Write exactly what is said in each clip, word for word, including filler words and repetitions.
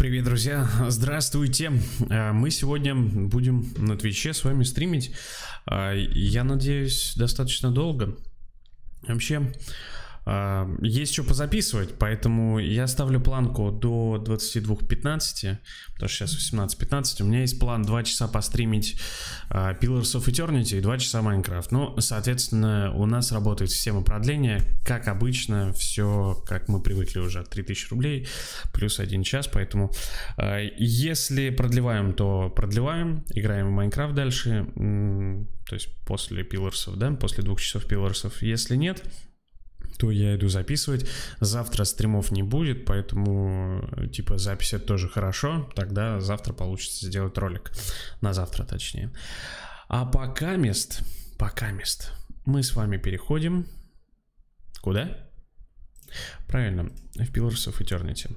Привет, друзья! Здравствуйте! Мы сегодня будем на Твиче с вами стримить. Я надеюсь, достаточно долго. Вообще, есть что позаписывать, поэтому я ставлю планку до двадцати двух пятнадцати, потому что сейчас восемнадцать пятнадцать. У меня есть план два часа постримить uh, Pillars of Eternity и два часа Майнкрафт. Ну, соответственно, у нас работает система продления, как обычно, все как мы привыкли уже, три тысячи рублей плюс один час, поэтому uh, если продлеваем, то продлеваем, играем в Майнкрафт дальше, mm, то есть после Pillars'ов, да, после двух часов Pillars'ов. Если нет, то я иду записывать. Завтра стримов не будет, поэтому типа запись это тоже хорошо. Тогда завтра получится сделать ролик. На завтра точнее. А пока мест, пока мест мы с вами переходим. Куда? Правильно, в Pillars of Eternity.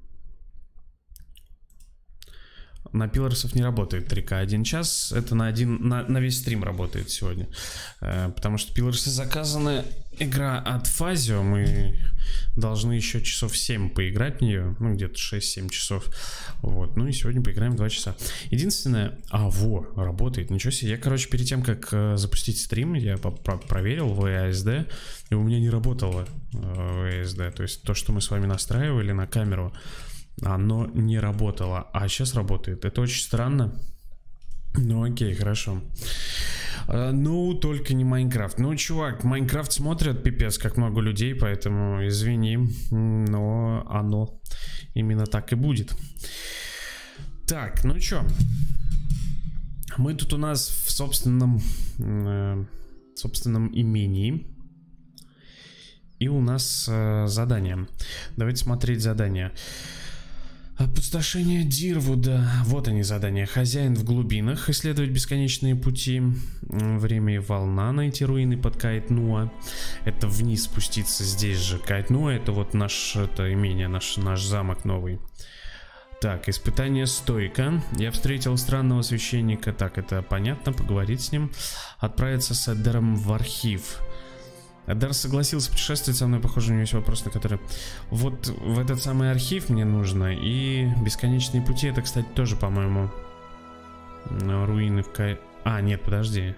На Пилларсов не работает три ка один час. Это на, один, на, на весь стрим работает сегодня. э, Потому что Пилларсы заказаны. Игра от Фазио. Мы должны еще часов семь поиграть в нее. Ну где-то шесть-семь часов. Вот. Ну и сегодня поиграем два часа. Единственное... А, во, работает. Ничего себе. Я, короче, перед тем, как э, запустить стрим, я проверил ви эй эс ди. И у меня не работало э, ви эй эс ди. То есть то, что мы с вами настраивали на камеру, оно не работало, а сейчас работает. Это очень странно. Ну окей, хорошо. а, Ну, только не Майнкрафт. Ну, чувак, Майнкрафт смотрят пипец как много людей, поэтому извини, но оно именно так и будет. Так, ну чё, мы тут у нас в собственном э, собственном имении. И у нас э, задание. Давайте смотреть задание. Опустошение Дирвуда. Вот они задания. Хозяин в глубинах. Исследовать бесконечные пути. Время и волна. Найти руины под Каэтнуа. Это вниз спуститься здесь же. Каэтнуа это вот наш это имение, наш, наш замок новый. Так, испытание стойка. Я встретил странного священника. Так, это понятно, поговорить с ним. Отправиться с Эдером в архив. Эдер согласился путешествовать со мной, похоже, у него есть вопрос, на который... Вот в этот самый архив мне нужно, и бесконечные пути, это, кстати, тоже, по-моему, руины в Кай... А, нет, подожди.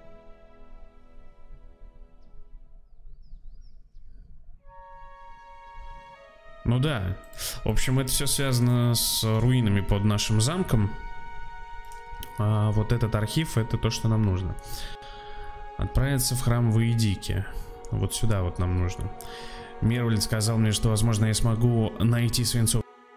Ну да. В общем, это все связано с руинами под нашим замком. А вот этот архив, это то, что нам нужно. Отправиться в храм Ваидики. Вот сюда вот нам нужно. Мервлин сказал мне, что, возможно, я смогу найти свинцовый.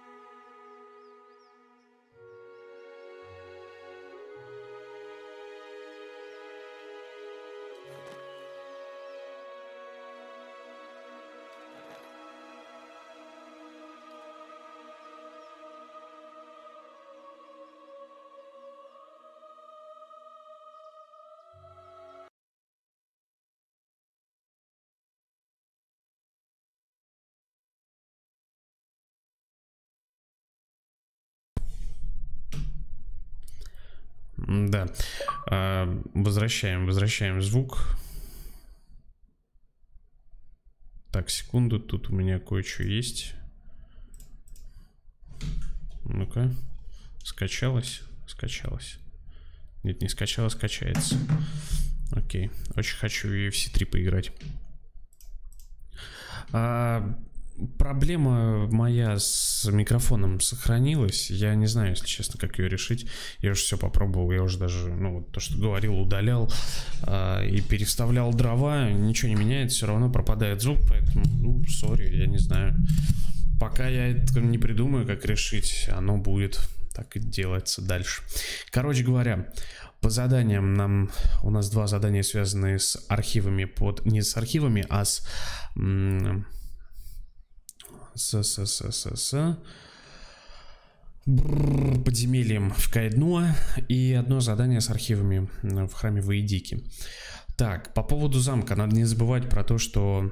Да, а, возвращаем, возвращаем звук. Так, секунду, тут у меня кое-что есть. Ну-ка, скачалось, скачалось. Нет, не скачалось, скачается. Окей, очень хочу в ю эф си три поиграть. А... Проблема моя с микрофоном сохранилась. Я не знаю, если честно, как ее решить. Я уже все попробовал. Я уже даже, ну, вот то, что говорил, удалял э, и переставлял дрова. Ничего не меняется, все равно пропадает звук. Поэтому, ну, сори, я не знаю. Пока я это не придумаю, как решить, оно будет так и делаться дальше. Короче говоря, по заданиям нам... У нас два задания, связанные с архивами под... Не с архивами, а с... С, с, с, с, с Бррр, подземельем в Каэтнуа. И одно задание с архивами в храме Ваидики. Так, по поводу замка надо не забывать про то, что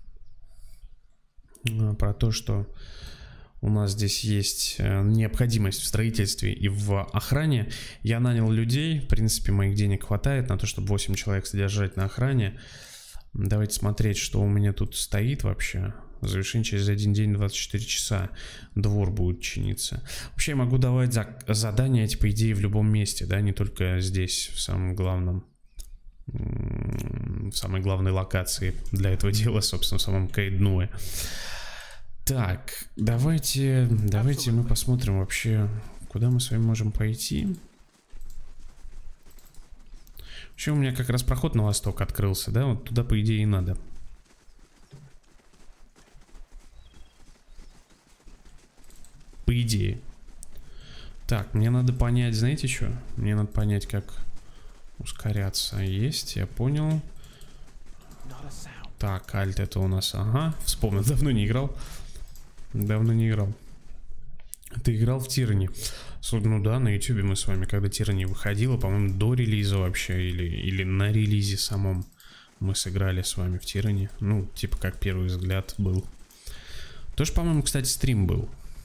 Про то, что у нас здесь есть необходимость в строительстве и в охране. Я нанял людей. В принципе, моих денег хватает на то, чтобы восемь человек содержать на охране. Давайте смотреть, что у меня тут стоит вообще. Завершение через один день, двадцать четыре часа. Двор будет чиниться. Вообще я могу давать за задания, эти, по идее, в любом месте, да, не только здесь, в самом главном, в самой главной локации для этого дела, собственно, в самом Кайднуэ. Так, давайте, давайте мы посмотрим вообще, куда мы с вами можем пойти. Вообще у меня как раз проход на восток открылся, да, вот туда, по идее, и надо. По идее. Так, мне надо понять, знаете что? Мне надо понять, как ускоряться. Есть, я понял. Так, альт это у нас, ага, вспомнил, давно не играл. Давно не играл. Ты играл в Тирани? Ну да, на ютубе мы с вами, когда Тирани выходила, по-моему, до релиза вообще, или, или на релизе самом, мы сыграли с вами в Тирани. Ну, типа как первый взгляд был. Тоже, по-моему, кстати, стрим был.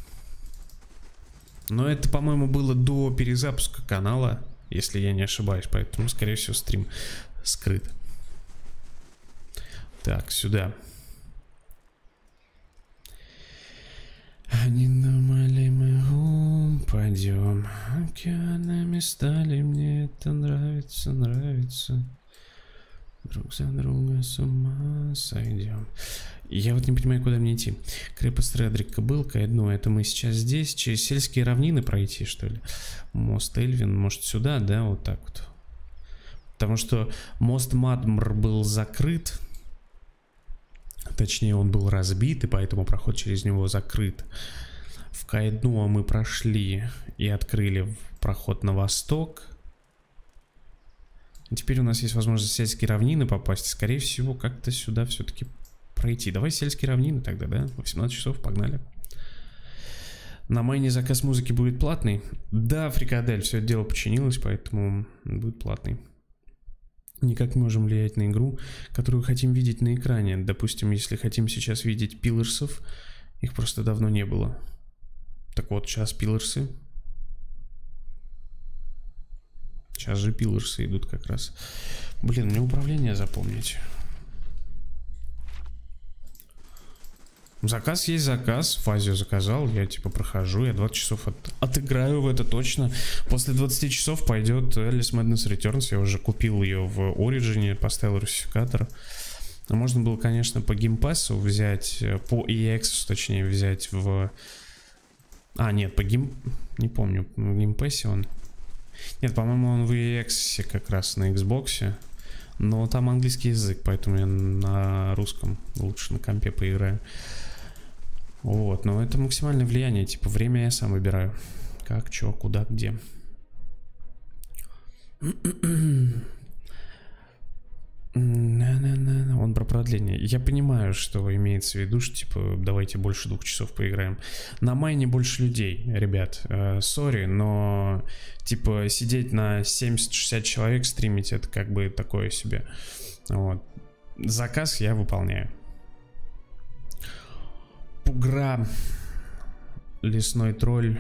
Но это, по-моему, было до перезапуска канала, если я не ошибаюсь, поэтому, скорее всего, стрим скрыт. Так, сюда. Они думали, мы упадем. Океанами стали, мне это нравится, нравится. Друг за друга с ума сойдем. Я вот не понимаю, куда мне идти. Крепость Редрика был, Кайдну, это мы сейчас здесь, через сельские равнины пройти, что ли? Мост Эльвин, может сюда, да, вот так вот. Потому что мост Мадмр был закрыт. Точнее, он был разбит, и поэтому проход через него закрыт. В Кайдну мы прошли и открыли проход на восток. И теперь у нас есть возможность в сельские равнины попасть. Скорее всего, как-то сюда все-таки пройти. Давай сельские равнины тогда, да? восемнадцать часов, погнали. На майне заказ музыки будет платный? Да, Фрикадель, все это дело починилось, поэтому будет платный. Никак не можем влиять на игру, которую хотим видеть на экране. Допустим, если хотим сейчас видеть пилларсов, их просто давно не было. Так вот, сейчас пилларсы. Сейчас же пилларсы идут как раз. Блин, мне управление запомнить. Заказ есть заказ. Фазию заказал. Я типа прохожу. Я двадцать часов от... отыграю в это точно. После двадцати часов пойдет Alice Madness Returns. Я уже купил ее в Origin. Поставил русификатор. Можно было, конечно, по геймпассу взять. По и экс, точнее, взять в... А, нет, по гейм... Не помню. В геймпассе он... Нет, по-моему, он в и экс как раз на Xbox. Но там английский язык, поэтому я на русском лучше на компе поиграю. Вот, но это максимальное влияние. Типа время я сам выбираю. Как, чё, куда, где. Он про продление. Я понимаю, что имеется в виду, что типа давайте больше двух часов поиграем. На майне больше людей, ребят. Сори, э, но типа сидеть на семьдесят-шестьдесят человек стримить, это как бы такое себе. Вот. Заказ я выполняю. Пугра. Лесной тролль.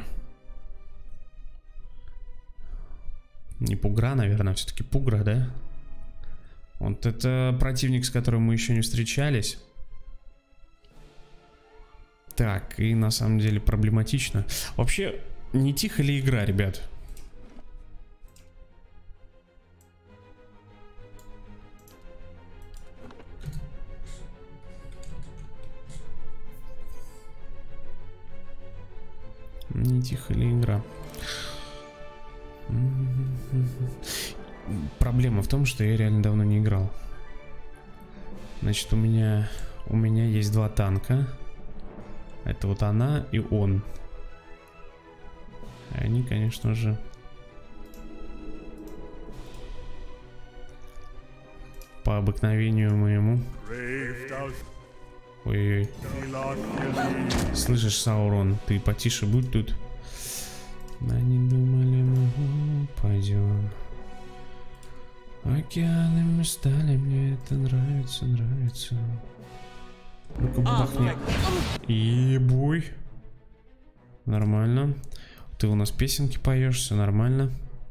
Не Пугра, наверное, все-таки Пугра, да? Вот это противник, с которым мы еще не встречались. Так, и на самом деле проблематично. Вообще, не тихо ли игра, ребят? Не тихо ли игра? Проблема в том, что я реально давно не играл. Значит, у меня у меня есть два танка. Это вот она и он. Они, конечно же, по обыкновению моему. Ой-ой-ой. Слышишь, Саурон, ты потише будь тут. Они думали, мы пойдем. Океаны мы стали, мне это нравится, нравится. Ну-ка, бахни. Ебой. Нормально. Ты у нас песенки поешь, все нормально.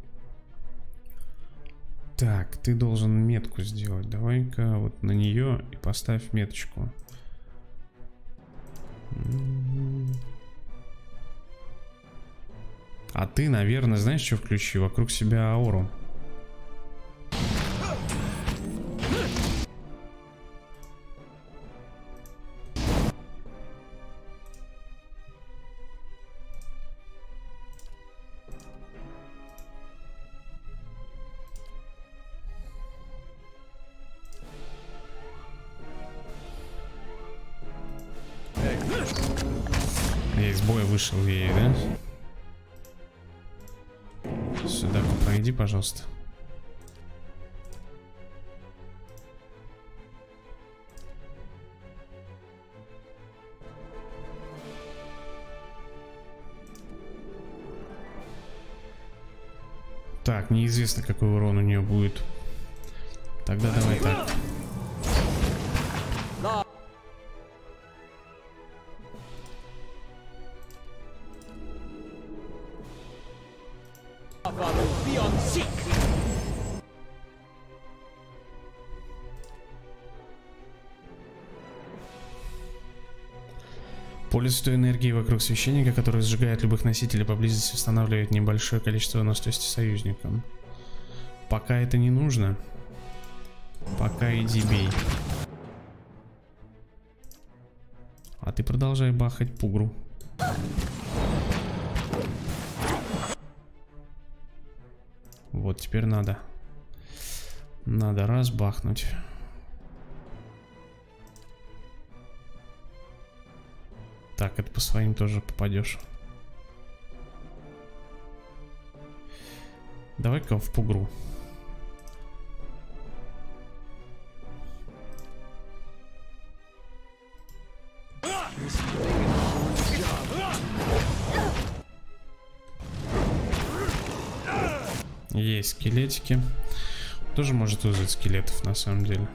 Так, ты должен метку сделать. Давай-ка вот на нее и поставь меточку. А ты, наверное, знаешь, что включи? Вокруг себя ауру. Я из боя вышел ей, да? Сюда пройди, пожалуйста. Так, неизвестно, какой урон у нее будет. Тогда давай так. Поле святой энергии вокруг священника, который сжигает любых носителей поблизости, устанавливает небольшое количество выносливости союзникам. Пока это не нужно. Пока иди бей. А ты продолжай бахать пугру. Вот теперь надо. Надо раз бахнуть. Так, это по своим тоже попадешь. Давай-ка в пугру. Есть скелетики. Тоже может вызвать скелетов на самом деле.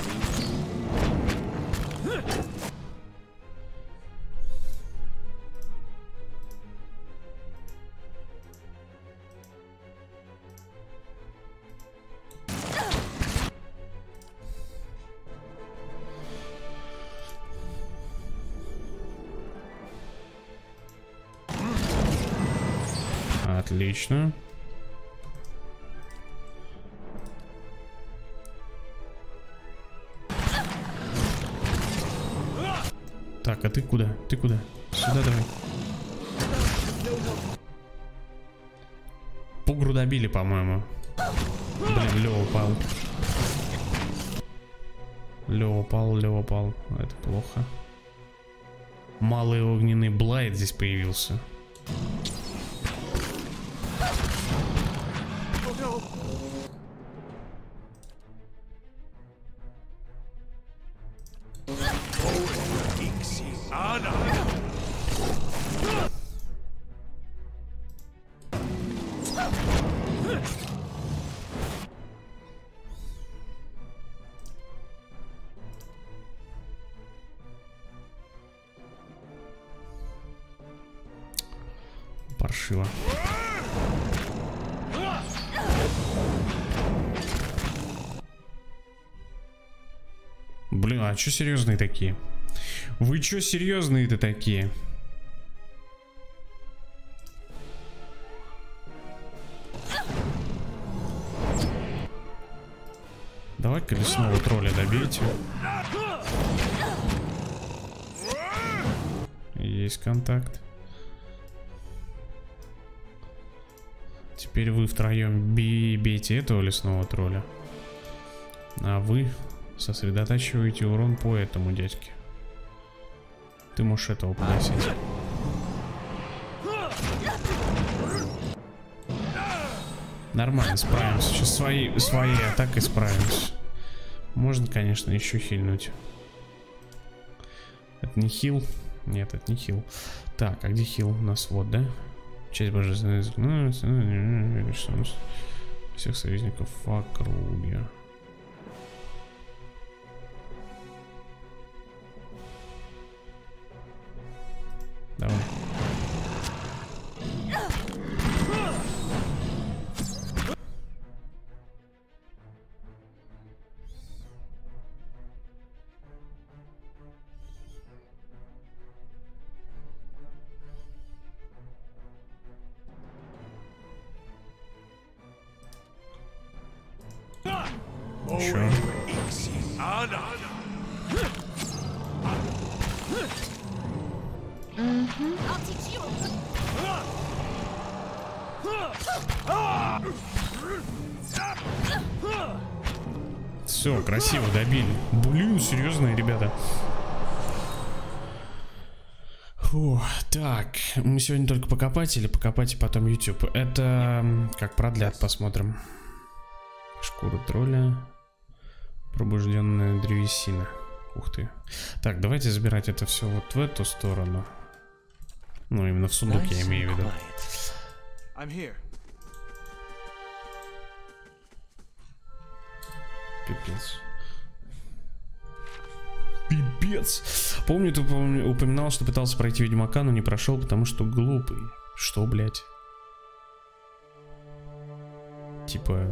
Отлично. Так, а ты куда? Ты куда? Сюда давай. Пугру добили, по-моему. Блин, Лёва упал. Лёва упал, Лёва упал. Это плохо. Малый огненный блайд здесь появился. Паршиво. Блин, а чё серьезные такие? Вы чё серьезные-то такие? Давай колесного тролля добейте. Есть контакт. Теперь вы втроем бейте этого лесного тролля. А вы сосредотачиваете урон по этому дядьке. Ты можешь этого погасить. Нормально, справимся. Сейчас свои, своей атакой справимся. Можно, конечно, еще хильнуть. Это не хил? Нет, это не хил. Так, а где хил? У нас вот, да? Часть божественной всех союзников в округе. Давай. Чё? Все, красиво добили. Блин, серьезные ребята. Фу, так, мы сегодня только покопать или покопать и потом YouTube? Это как продлят, посмотрим. Шкура тролля. Пробужденная древесина. Ух ты. Так, давайте забирать это все вот в эту сторону. Ну, именно в сундук я имею в виду. Пипец. Пипец. Помню, ты упоминал, что пытался пройти Ведьмака, но не прошел, потому что глупый. Что, блядь? Типа...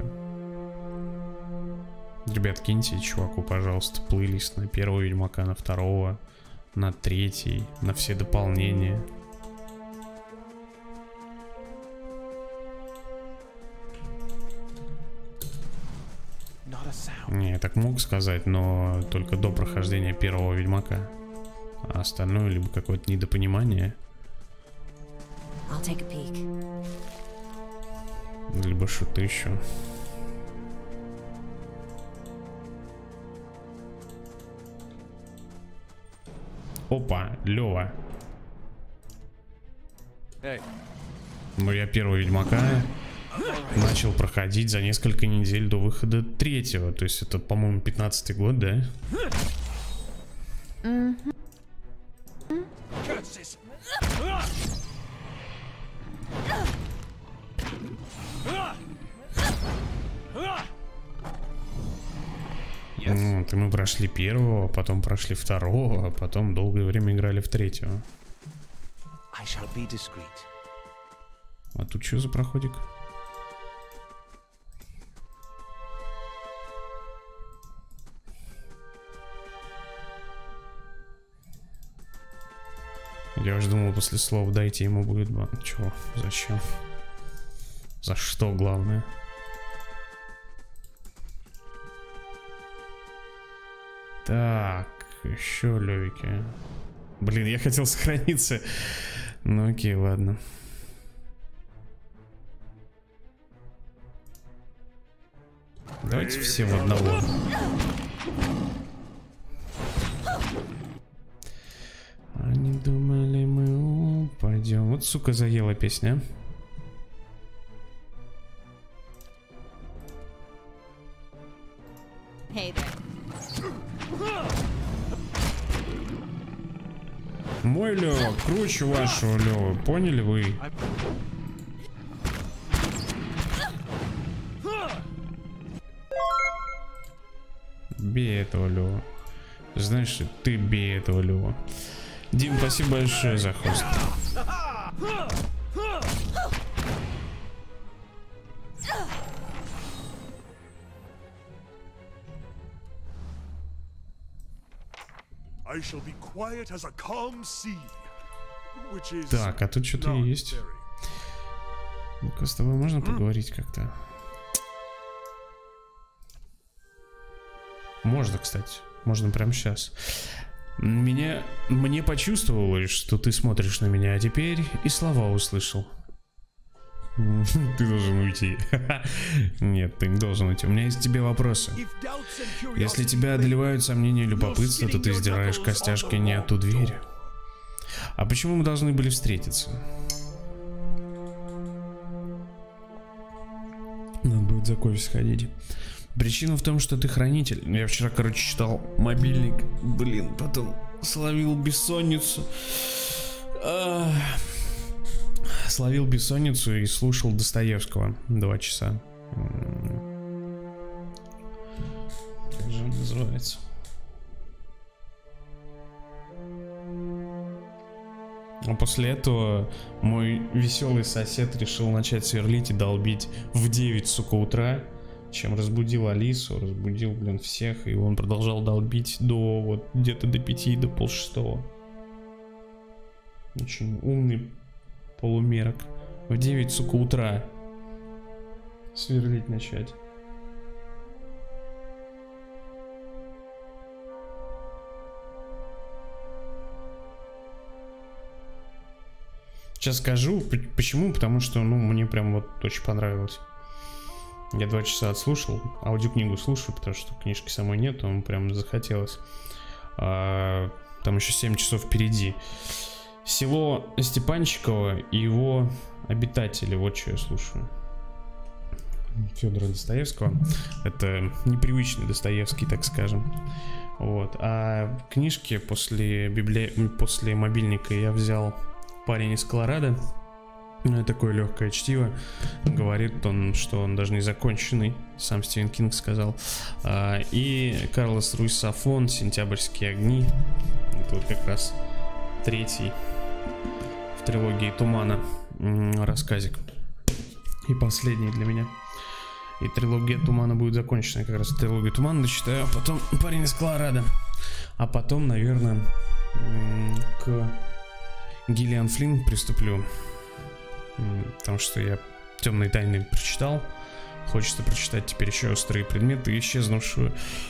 Ребят, киньте чуваку, пожалуйста, плейлист на первого Ведьмака, на второго, на третий, на все дополнения. Не, я так мог сказать, но только до прохождения первого Ведьмака. А остальное либо какое-то недопонимание, либо что-то еще. Опа, Лёва. Ну, я первого Ведьмака начал проходить за несколько недель до выхода третьего. То есть это, по-моему, пятнадцатый год, да? Вот, и мы прошли первого, потом прошли второго, а потом долгое время играли в третьего. А тут что за проходик? Я уж думал, после слов дайте ему будет бан. Чего? Зачем? За что, главное? Так, еще лёвики. Блин, я хотел сохраниться. Ну окей, ладно. Давайте все в одного. Они думали, мы упадем. Вот, сука, заела песня. Hey there. Мой Лёва круче вашего Лёвы, поняли вы? Бей этого Лёва. Знаешь, ты бей этого Лёва. Дим, спасибо большое за хост. Так, а тут что-то есть. Ну-ка, с тобой можно поговорить как-то? Можно, кстати. Можно прямо сейчас. Меня... Мне почувствовалось, что ты смотришь на меня, а теперь и слова услышал. Ты должен уйти. Нет, ты не должен уйти. У меня есть к тебе вопросы. Если тебя одолевают сомнения и любопытство, то ты сдираешь костяшки не от ту дверь. А почему мы должны были встретиться? Надо будет за кофе сходить. Причина в том, что ты хранитель. Я вчера, короче, читал мобильник. Блин, потом словил бессонницу. Ах. Словил бессонницу и слушал Достоевского два часа. Как же он называется? А после этого мой веселый сосед решил начать сверлить и долбить в девять, сука, утра. Чем разбудил Алису, разбудил, блин, всех. И он продолжал долбить до вот где-то до пяти, до полшестого. Очень умный полумерок. В девять, сука, утра сверлить начать. Сейчас скажу, почему, потому что, ну, мне прям вот очень понравилось. Я два часа отслушал, аудиокнигу слушаю, потому что книжки самой нет, он прям захотелось. А, там еще семь часов впереди. Село Степанчиково и его обитатели, вот что я слушаю. Федора Достоевского. Это непривычный Достоевский, так скажем. Вот. А книжки после, библи... после мобильника я взял «Парень из Колорадо». Такое легкое чтиво. Говорит он, что он даже не законченный, сам Стивен Кинг сказал. И Карлос Руйс Сафон «Сентябрьские огни». Это вот как раз третий в трилогии Тумана рассказик. И последний для меня. И трилогия Тумана будет закончена. Как раз трилогию Тумана дочитаю, а потом «Парень из Колорадо». А потом, наверное, к Гиллиан Флинн приступлю. Потому что я «Темные тайны» прочитал. Хочется прочитать теперь еще «Острые предметы» и «Исчезнувшую».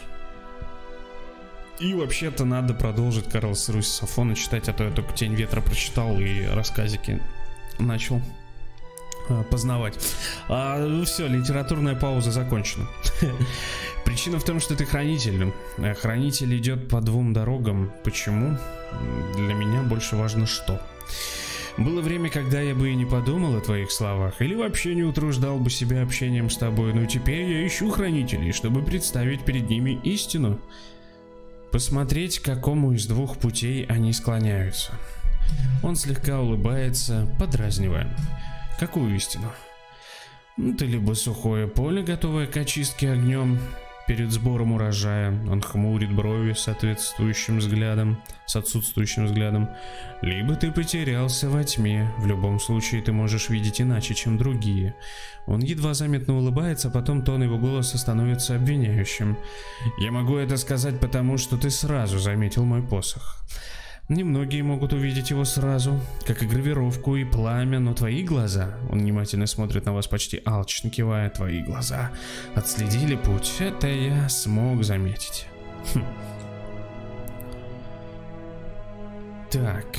И вообще-то надо продолжить Карлоса Руйса Сафона читать, а то я только «Тень ветра» прочитал и рассказики начал познавать. А, ну все, литературная пауза закончена. Причина в том, что ты хранитель. Хранитель идет по двум дорогам. Почему? Для меня больше важно что. Было время, когда я бы и не подумал о твоих словах, или вообще не утруждал бы себя общением с тобой, но теперь я ищу хранителей, чтобы представить перед ними истину. Посмотреть, к какому из двух путей они склоняются. Он слегка улыбается, подразнивая. Какую истину? Ну, ты либо сухое поле, готовое к очистке огнем перед сбором урожая. Он хмурит брови с соответствующим взглядом, с отсутствующим взглядом. Либо ты потерялся во тьме. В любом случае ты можешь видеть иначе, чем другие. Он едва заметно улыбается, а потом тон его голоса становится обвиняющим. Я могу это сказать потому, что ты сразу заметил мой посох. Немногие могут увидеть его сразу, как и гравировку, и пламя, но твои глаза, он внимательно смотрит на вас, почти алчно кивая, твои глаза отследили путь, это я смог заметить. Хм. Так.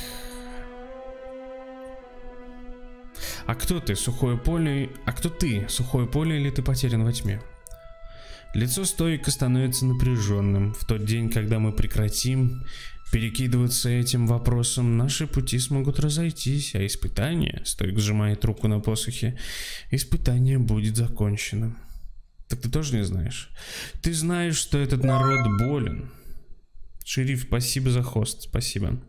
А кто ты, сухое поле? А кто ты, сухое поле, или ты потерян во тьме? Лицо стоика становится напряженным. В тот день, когда мы прекратим перекидываться этим вопросом, наши пути смогут разойтись, а испытание, стоик сжимает руку на посохе, испытание будет закончено. Так ты тоже не знаешь? Ты знаешь, что этот народ болен. Шериф, спасибо за хост, спасибо.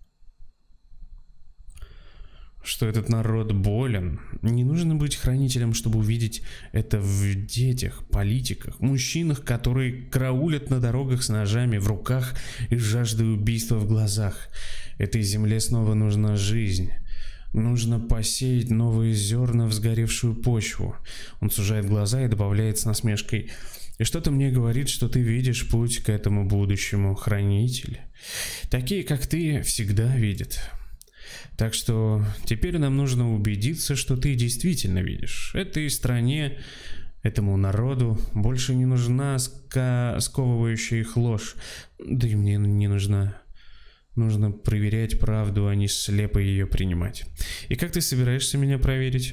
Что этот народ болен. Не нужно быть хранителем, чтобы увидеть это в детях, политиках, мужчинах, которые караулят на дорогах с ножами в руках и жаждой убийства в глазах. Этой земле снова нужна жизнь. Нужно посеять новые зерна в сгоревшую почву. Он сужает глаза и добавляет с насмешкой: и что-то мне говорит, что ты видишь путь к этому будущему, хранитель. Такие, как ты, всегда видят. Так что теперь нам нужно убедиться, что ты действительно видишь. Этой стране, этому народу больше не нужна ска- сковывающая их ложь. Да и мне не нужна. Нужно проверять правду, а не слепо ее принимать. И как ты собираешься меня проверить?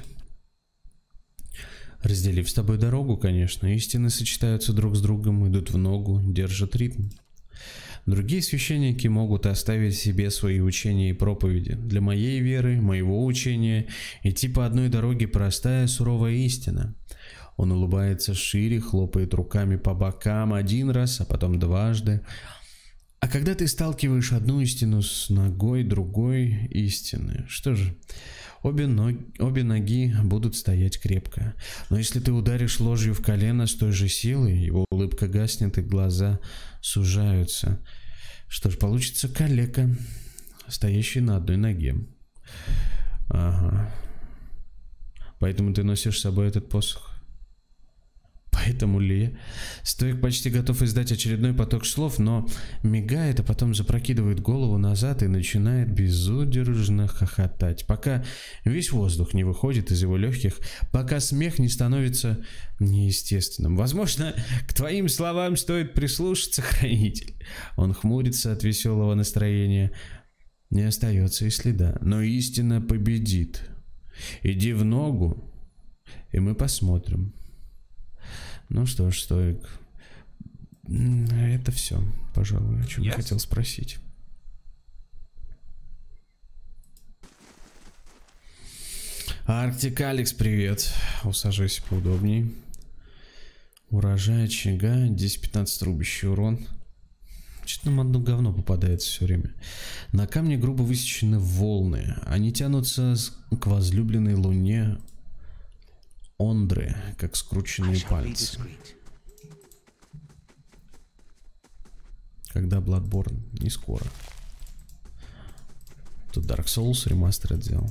Разделив с тобой дорогу, конечно. Истины сочетаются друг с другом, идут в ногу, держат ритм. Другие священники могут оставить себе свои учения и проповеди. Для моей веры, моего учения, идти по одной дороге простая суровая истина. Он улыбается шире, хлопает руками по бокам один раз, а потом дважды. А когда ты сталкиваешь одну истину с ногой другой истины, что же, обе, ног, обе ноги будут стоять крепко. Но если ты ударишь ложью в колено с той же силой, его улыбка гаснет и глаза сужаются. Что ж, получится калека, стоящий на одной ноге. Ага. Поэтому ты носишь с собой этот посох. Поэтому ли? Стоик почти готов издать очередной поток слов, но мигает, а потом запрокидывает голову назад и начинает безудержно хохотать, пока весь воздух не выходит из его легких, пока смех не становится неестественным. Возможно, к твоим словам стоит прислушаться, хранитель. Он хмурится от веселого настроения. Не остается и следа, но истина победит. Иди в ногу, и мы посмотрим. Ну что ж, Стоик, это все, пожалуй, о чем я хотел спросить. Арктик Алекс, привет. Усаживайся поудобней. Урожай очага, десять пятнадцать рубящий урон. Что-то нам одно говно попадается все время. На камне грубо высечены волны. Они тянутся к возлюбленной луне Ондры, как скрученные пальцы. Когда Bloodborne? Не скоро. Тут Dark Souls ремастер сделал.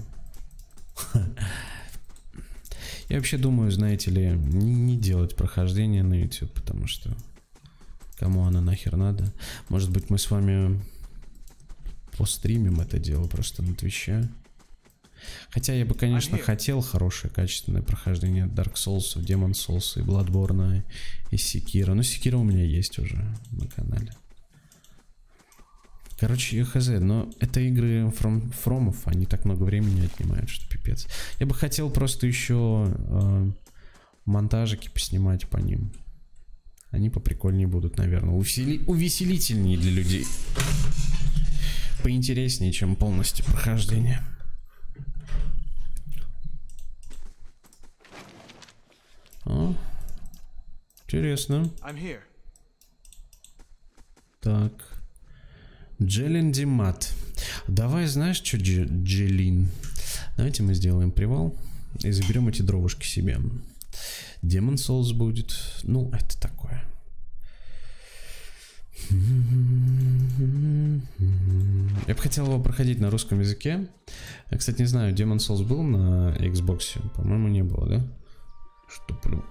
Я вообще думаю, знаете ли, не, не делать прохождение на YouTube, потому что кому оно нахер надо. Может быть, мы с вами постримим это дело просто на Твиче. Хотя я бы, конечно, хотел хорошее, качественное прохождение Dark Souls, Demon Souls и Bloodborne и Sekiro. Но Sekiro у меня есть уже на канале. Короче, хз, но это игры from, фромов, они так много времени отнимают, что пипец. Я бы хотел просто еще э, монтажики поснимать по ним. Они поприкольнее будут, наверное. Увесели... Увеселительнее для людей. Поинтереснее, чем полностью прохождение. О, интересно. Так. Джелин Димат. Давай, знаешь, что, Джелин? Давайте мы сделаем привал и заберем эти дровушки себе. Demon Souls будет. Ну, это такое. Я бы хотел его проходить на русском языке. Я, кстати, не знаю, Demon Souls был на Xbox? По-моему, не было, да? Что, блин?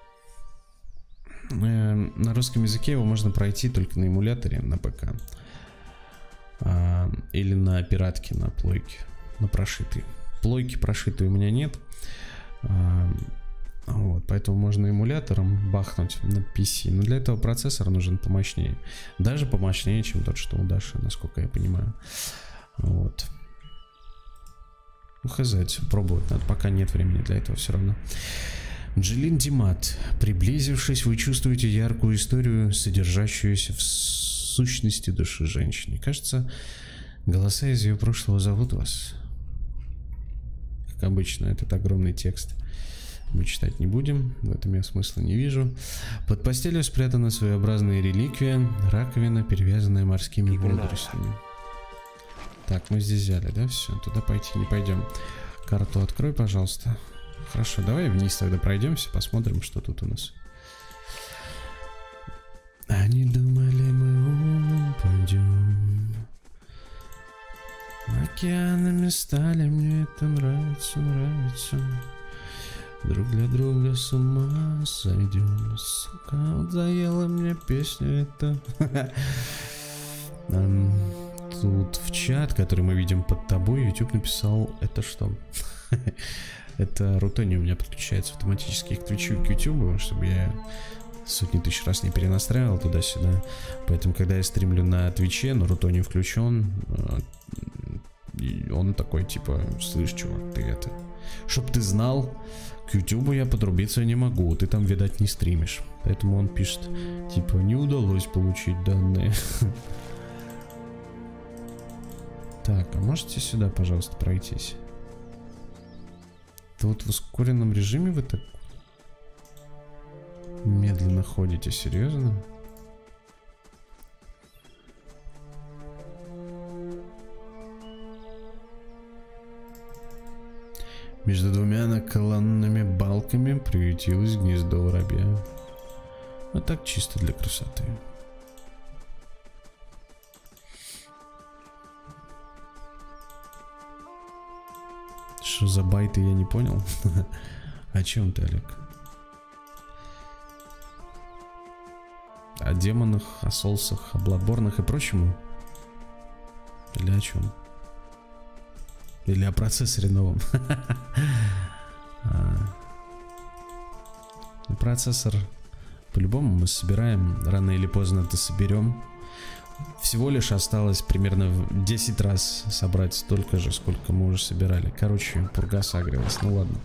На русском языке его можно пройти только на эмуляторе, на ПК. А, или на пиратке, на плойке, на прошитой. Плойки прошитой у меня нет. А, вот, поэтому можно эмулятором бахнуть на пи си. Но для этого процессор нужен помощнее. Даже помощнее, чем тот, что у Даши, насколько я понимаю. Вот. Ну, хз, пробовать надо, пока нет времени для этого все равно. Джелин Димат. Приблизившись, вы чувствуете яркую историю, содержащуюся в сущности души женщины. Кажется, голоса из ее прошлого зовут вас. Как обычно, этот огромный текст мы читать не будем, в этом я смысла не вижу. Под постелью спрятана своеобразная реликвия, раковина, перевязанная морскими водорослями. Так, мы здесь взяли, да? Все, туда пойти не пойдем. Карту открой, пожалуйста. Хорошо, давай вниз тогда пройдемся, посмотрим, что тут у нас. Они думали, мы упадем. Океанами стали, мне это нравится, нравится. Друг для друга с ума сойдем. Сука, вот заела мне песня эта. Тут в чат, который мы видим под тобой, YouTube написал, это что? Это Рутони у меня подключается автоматически к Твичу и к YouTube, чтобы я сотни тысяч раз не перенастраивал туда-сюда. Поэтому, когда я стримлю на Твиче, но Рутони включен, он такой, типа, слышь, чувак, ты это... Чтоб ты знал, к YouTube я подрубиться не могу, ты там, видать, не стримишь. Поэтому он пишет, типа, не удалось получить данные. Так, а можете сюда, пожалуйста, пройтись? Да вот в ускоренном режиме вы так медленно ходите, серьезно? Между двумя наколонными балками приютилось гнездо воробья. Вот так чисто для красоты. Что за байты, я не понял. О чем ты, Олег? О демонах, о солсах, о бладборнах и прочему? Или о чем? Или о процессоре новом? Процессор по-любому мы собираем. Рано или поздно это соберем. всего лишь осталось примерно в десять раз собрать столько же, сколько мы уже собирали. Короче, пурга сагрилась. Ну ладно.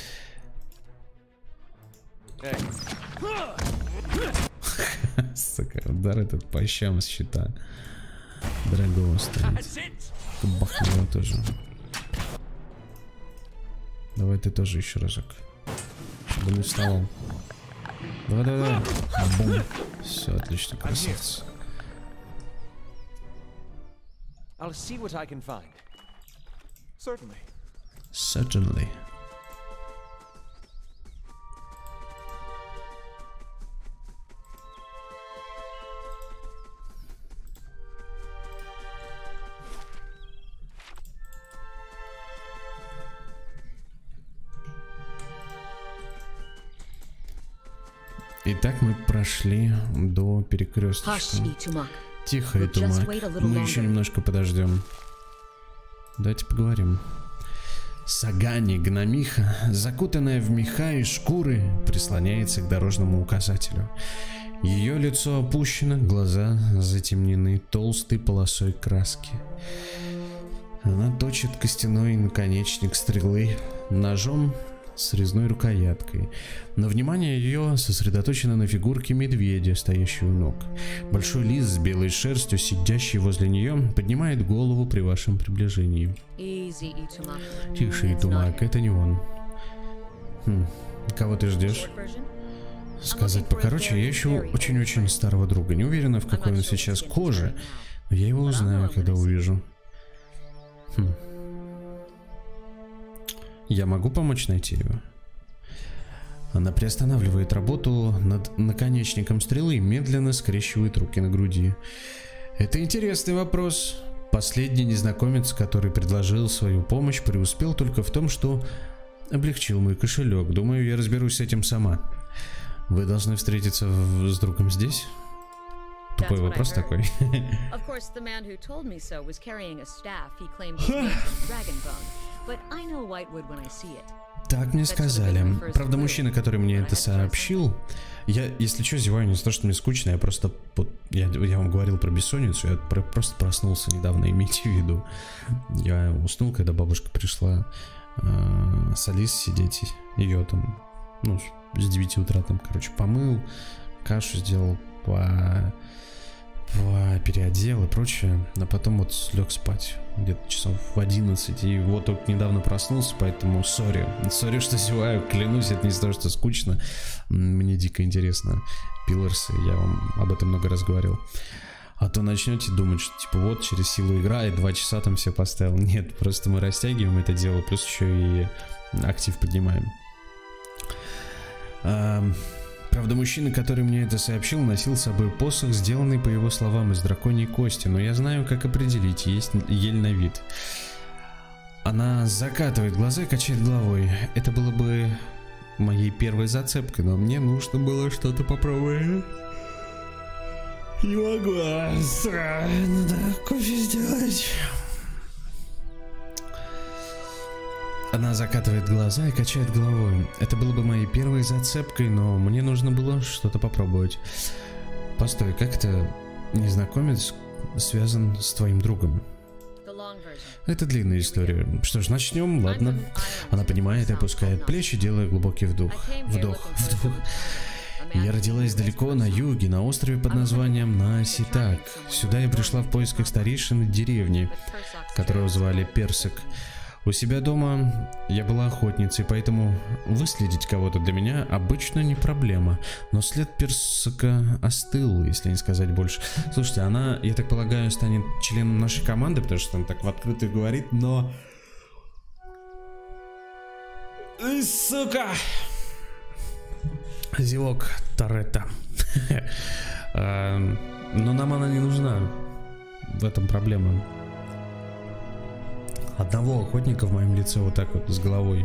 Сука, удар этот по щам с щита. Дорогого стоит. Бахну его тоже. Давай ты тоже еще разок. Чтобы не вставал. Давай, давай, давай. Бум. Все, отлично, красавец. Certainly. Итак, мы прошли до перекресточка. Тихо, Итумак. Мы еще немножко подождем. Давайте поговорим. Сагани, гномиха, закутанная в меха и шкуры, прислоняется к дорожному указателю. Ее лицо опущено, глаза затемнены толстой полосой краски. Она точит костяной наконечник стрелы ножом с резной рукояткой, но внимание ее сосредоточено на фигурке медведя, стоящей у ног. Большой лис с белой шерстью, сидящий возле нее, поднимает голову при вашем приближении. Тише, Итумак, это не он. Хм, кого ты ждешь? Сказать покороче, я ищу очень-очень старого друга. Не уверена, в какой он сейчас коже, но я его узнаю, когда увижу. Хм. Я могу помочь найти его? Она приостанавливает работу над наконечником стрелы и медленно скрещивает руки на груди. Это интересный вопрос. Последний незнакомец, который предложил свою помощь, преуспел только в том, что облегчил мой кошелек. Думаю, я разберусь с этим сама. Вы должны встретиться в... с другом здесь? Тупой вопрос такой. Так мне сказали. Правда, мужчина, который мне это сообщил, я, если что, зеваю не за то, что мне скучно, я просто, я, я вам говорил про бессонницу, я про, просто проснулся недавно, имейте в виду. Я уснул, когда бабушка пришла э, с Алис сидеть, ее там, ну, с девяти утра там, короче, помыл, кашу сделал, по... переодел и прочее, а потом вот лег спать где-то часов в одиннадцать, и вот только недавно проснулся, поэтому сори, сори, что зеваю, клянусь, это не то, что скучно, мне дико интересно пилорсы, я вам об этом много раз говорил, а то начнете думать, что типа вот через силу игра и два часа там все поставил. Нет, просто мы растягиваем это дело, плюс еще и актив поднимаем. а Правда, мужчина, который мне это сообщил, носил с собой посох, сделанный, по его словам, из драконьей кости, но я знаю, как определить, есть ель на вид. Она закатывает глаза и качает головой. Это было бы моей первой зацепкой, но мне нужно было что-то попробовать. Не могу. Надо кофе сделать. Она закатывает глаза и качает головой. Это было бы моей первой зацепкой, но мне нужно было что-то попробовать. Постой, как это незнакомец связан с твоим другом? Это длинная история. Что ж, начнем, ладно. Она понимает и опускает плечи, делая глубокий вдох. Вдох, вдох. Я родилась далеко на юге, на острове под названием Нааситак. Сюда я пришла в поисках старейшины деревни, которую звали Персик. У себя дома я была охотницей, поэтому выследить кого-то для меня обычно не проблема. Но след Персика остыл, если не сказать больше. Слушайте, она, я так полагаю, станет членом нашей команды, потому что она так в открытую говорит, но... Сука! Зевок Торетто. Но нам она не нужна. В этом проблема. Одного охотника в моем лице вот так вот с головой.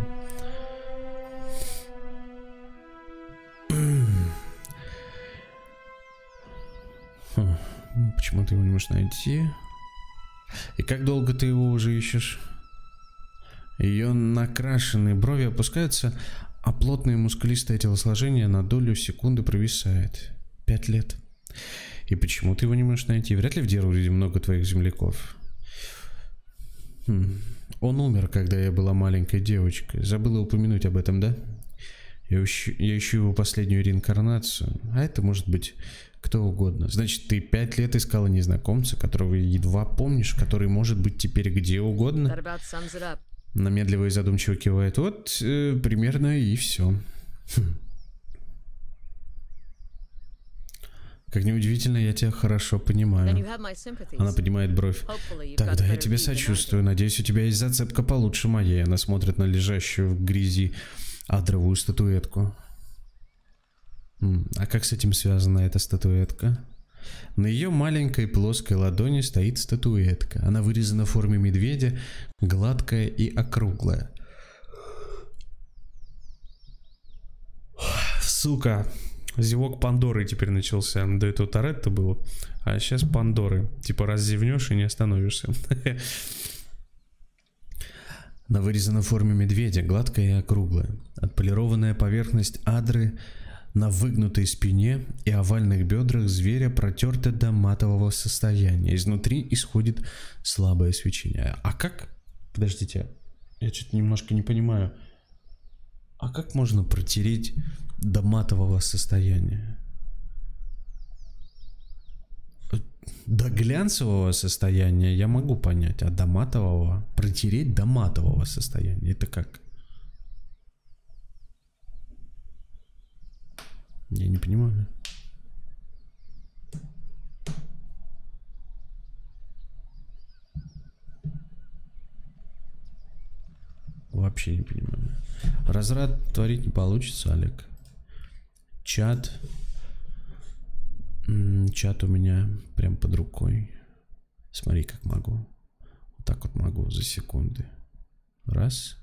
Хм, почему ты его не можешь найти? И как долго ты его уже ищешь? Ее накрашенные брови опускаются, а плотное мускулистое телосложение на долю секунды провисает. Пять лет. И почему ты его не можешь найти? Вряд ли в Дервуде много твоих земляков. Хм. Он умер, когда я была маленькой девочкой. Забыла упомянуть об этом, да? Я ищу, я ищу его последнюю реинкарнацию. А это может быть кто угодно. Значит, ты пять лет искала незнакомца, которого едва помнишь, который может быть теперь где угодно? Намедливо и задумчиво кивает. Вот, э, примерно и все. Хм. Как неудивительно, я тебя хорошо понимаю. Она поднимает бровь. Тогда я тебе сочувствую. Надеюсь, у тебя есть зацепка получше моей. Она смотрит на лежащую в грязи адровую статуэтку. А как с этим связана эта статуэтка? На ее маленькой плоской ладони стоит статуэтка. Она вырезана в форме медведя, гладкая и округлая. Сука. Зевок Пандоры теперь начался. До этого Торетто было. А сейчас Пандоры. Типа раз зевнешь и не остановишься. Она вырезана в форме медведя, гладкая и округлая. Отполированная поверхность адры на выгнутой спине и овальных бедрах зверя протерта до матового состояния. Изнутри исходит слабое свечение. А как? Подождите. Я что-то немножко не понимаю. А как можно протереть до матового состояния? До глянцевого состояния я могу понять, а до матового протереть до матового состояния это как? Я не понимаю. Вообще не понимаю. Разрад творить не получится, Олег. Чат. Чат у меня прям под рукой. Смотри, как могу. Вот так вот могу за секунды. Раз.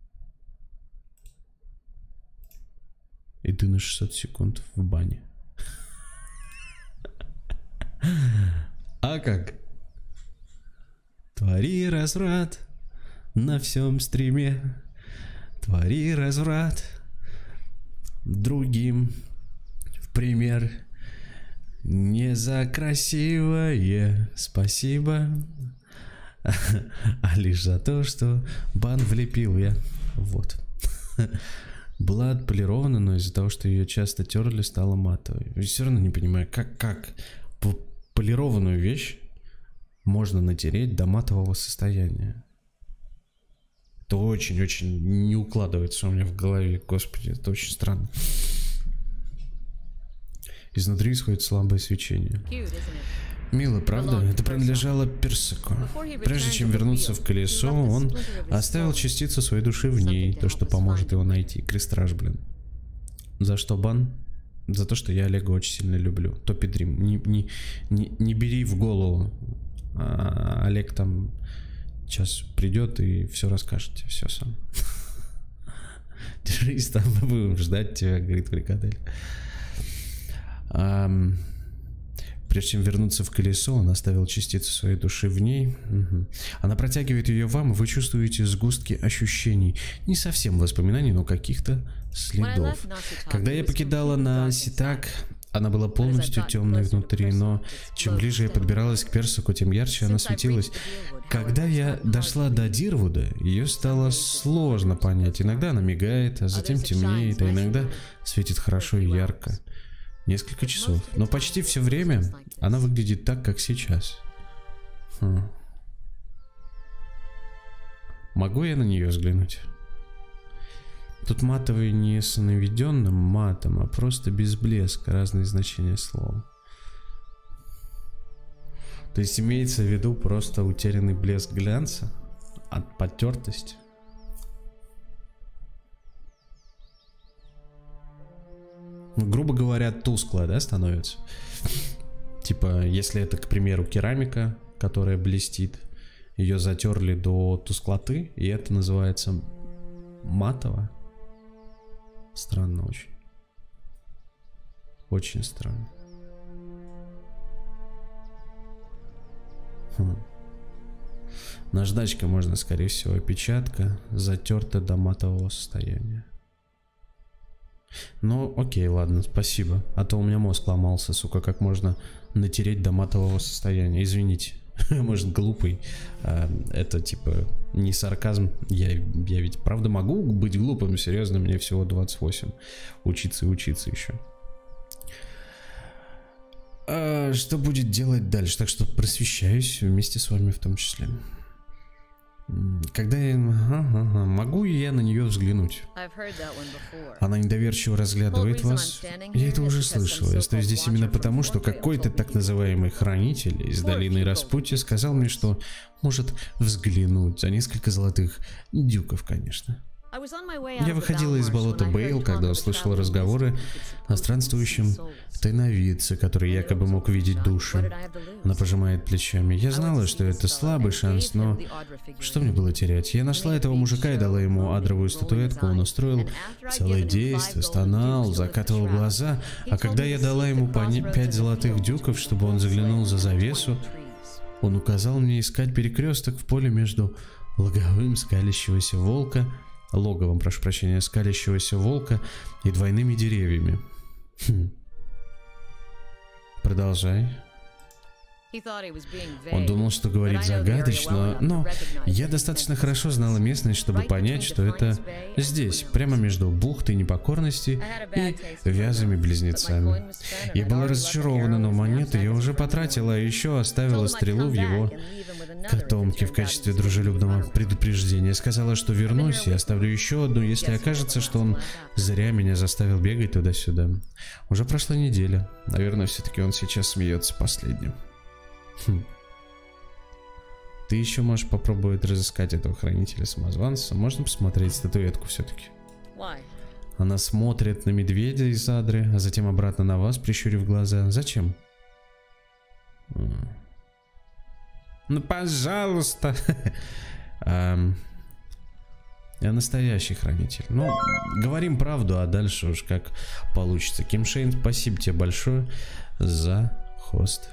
И ты на шестьсот секунд в бане. А как? Твори разврат на всем стриме. Твори разврат другим в пример. Не за красивое спасибо, а лишь за то, что бан влепил я. Вот. Была отполирована, но из-за того, что ее часто терли, стала матовой. И все равно не понимаю, как, как полированную вещь можно натереть до матового состояния. Это очень-очень не укладывается у меня в голове. Господи, это очень странно. Изнутри исходит слабое свечение. Мило, правда? Это принадлежало Персику. Прежде чем вернуться в колесо, он оставил частицу своей души в ней, то, что поможет его найти. Крестраж, блин. За что бан? За то, что я Олега очень сильно люблю. Топи Дрим. Не, не, не, не бери в голову. А, Олег там сейчас придет и все расскажет тебе, все сам. Держись там, мы будем ждать тебя, говорит Фрикадель. Um, прежде чем вернуться в колесо, он оставил частицу своей души в ней. Угу. Она протягивает ее вам, и вы чувствуете сгустки ощущений. Не совсем воспоминаний, но каких-то следов. Когда я покидала Нааситак, она была полностью темной внутри, но чем ближе я подбиралась к Персику, тем ярче она светилась. Когда я дошла до Дирвуда, ее стало сложно понять. Иногда она мигает, а затем темнеет, а иногда светит хорошо и ярко. Несколько часов. Но почти все время она выглядит так, как сейчас. Хм. Могу я на нее взглянуть? Тут матовый не с наведенным матом, а просто без блеска. Разные значения слова. То есть имеется в виду просто утерянный блеск глянца от потертости. Грубо говоря, тусклая, да, становится. Типа, если это, к примеру, керамика, которая блестит, ее затерли до тусклоты, и это называется матово. Странно очень. Очень странно. Хм. Наждачка можно, скорее всего, опечатка, затерта до матового состояния. Ну, окей, ладно, спасибо. А то у меня мозг ломался, сука, как можно натереть до матового состояния. Извините. Может, глупый. А, это, типа, не сарказм. Я, я ведь правда могу быть глупым, серьезно, мне всего двадцать восемь. Учиться и учиться еще. А, что будет делать дальше? Так что просвещаюсь вместе с вами в том числе. Когда я... Ага, ага. Могу и я на нее взглянуть? Она недоверчиво разглядывает вас. Я это уже слышал. Я стою здесь именно потому, что какой-то так называемый хранитель из долины Распутья сказал мне, что может взглянуть за несколько золотых дюков, конечно. Я выходила из болота Бейл, когда услышала разговоры о странствующем тайновидце, который якобы мог видеть души. Она пожимает плечами. Я знала, что это слабый шанс, но что мне было терять? Я нашла этого мужика и дала ему адровую статуэтку. Он устроил целое действие, стонал, закатывал глаза. А когда я дала ему пять золотых дюков, чтобы он заглянул за завесу, он указал мне искать перекресток в поле между логовым скалящегося волка логовом, прошу прощения, скалящегося волка и двойными деревьями. Хм. Продолжай. Он думал, что говорит загадочно, но я достаточно хорошо знала местность, чтобы понять, что это здесь, прямо между бухтой непокорности и вязами близнецами. Я была разочарована, но монету я уже потратила, а еще оставила стрелу в его котомке в качестве дружелюбного предупреждения. Сказала, что вернусь и оставлю еще одну, если окажется, что он зря меня заставил бегать туда-сюда. Уже прошла неделя. Наверное, все-таки он сейчас смеется последним. Хм. Ты еще можешь попробовать разыскать этого хранителя-самозванца. Можно посмотреть статуэтку все-таки? Она смотрит на медведя из Адры, а затем обратно на вас, прищурив глаза. Зачем? Ну, пожалуйста. Я настоящий хранитель. Ну, говорим правду, а дальше уж как получится. Ким Шейн, спасибо тебе большое за хост.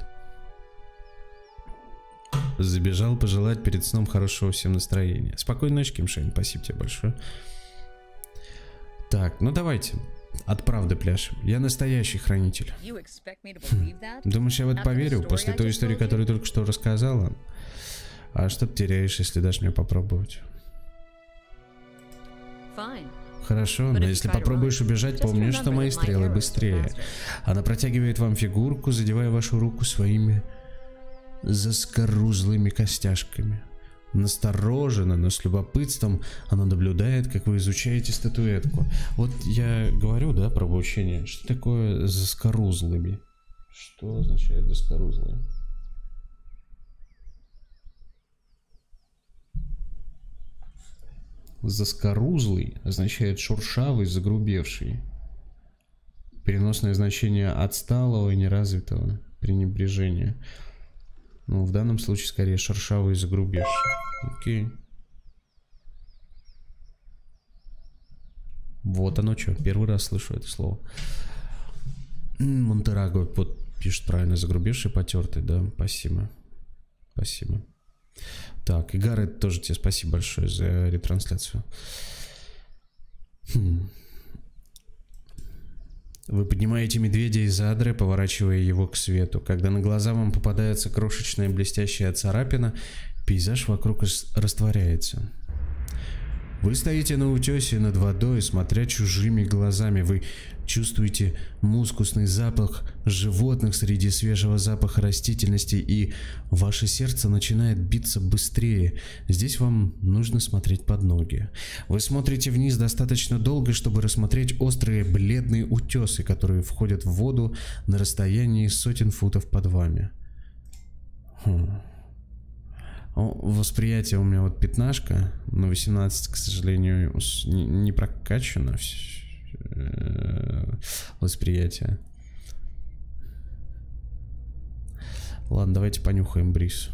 Забежал пожелать перед сном хорошего всем настроения. Спокойной ночи, Ким Шейн, спасибо тебе большое. Так, ну давайте. От правды пляшем. Я настоящий хранитель. Думаешь, я в это поверю после той истории, которую только что рассказала? А что ты теряешь, если дашь мне попробовать? Хорошо, но если попробуешь убежать, помни, что мои стрелы быстрее. Она протягивает вам фигурку, задевая вашу руку своими заскорузлыми костяшками. Настороженно, но с любопытством она наблюдает, как вы изучаете статуэтку. Вот я говорю, да, про обучение. Что такое заскорузлыми? Что означает заскорузлые? Заскорузлый означает шуршавый, загрубевший. Переносное значение отсталого и неразвитого, пренебрежения. Ну, в данном случае скорее шершавый и загрубевший. Окей. Вот оно что. Первый раз слышу это слово. Монтераго вот пишет правильно. Загрубевший, потертый, да. Спасибо. Спасибо. Так, и Гаррет, тоже тебе спасибо большое за ретрансляцию. Хм. Вы поднимаете медведя из Адры, поворачивая его к свету. Когда на глаза вам попадается крошечная блестящая царапина, пейзаж вокруг растворяется. Вы стоите на утесе над водой, смотря чужими глазами. Вы чувствуете мускусный запах животных среди свежего запаха растительности, и ваше сердце начинает биться быстрее. Здесь вам нужно смотреть под ноги. Вы смотрите вниз достаточно долго, чтобы рассмотреть острые бледные утесы, которые входят в воду на расстоянии сотен футов под вами. Хм. Восприятие у меня вот пятнашка, но восемнадцать, к сожалению, не, не прокачано восприятие. Ладно, давайте понюхаем бриз.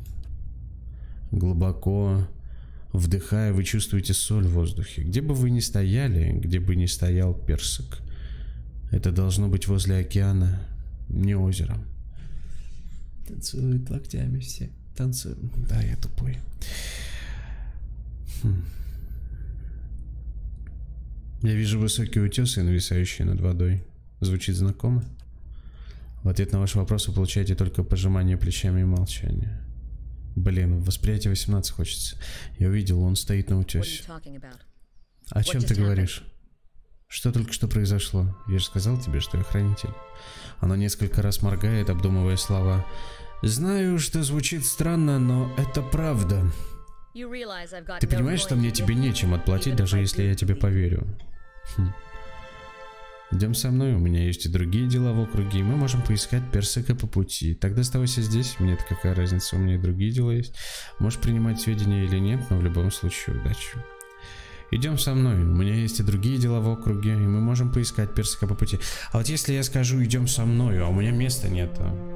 Глубоко вдыхая, вы чувствуете соль в воздухе. Где бы вы ни стояли, где бы ни стоял персик, это должно быть возле океана, не озера. Танцуют локтями все. Танцую. Да, я тупой. Хм. Я вижу высокие утесы, нависающие над водой. Звучит знакомо? В ответ на ваши вопросы вы получаете только пожимание плечами и молчание. Блин, восприятие восемнадцать хочется. Я увидел, он стоит на утесе. О чем ты говоришь? Что только что произошло? Я же сказал тебе, что я хранитель. Она несколько раз моргает, обдумывая слова. Знаю, что звучит странно, но это правда. Ты понимаешь, что мне тебе нечем отплатить, даже если я тебе поверю? Хм. Идем со мной, у меня есть и другие дела в округе, и мы можем поискать персика по пути. Тогда оставайся здесь, мне-то какая разница, у меня и другие дела есть. Можешь принимать сведения или нет, но в любом случае удачи. Идем со мной, у меня есть и другие дела в округе, и мы можем поискать персика по пути. А вот если я скажу идем со мной, а у меня места нет.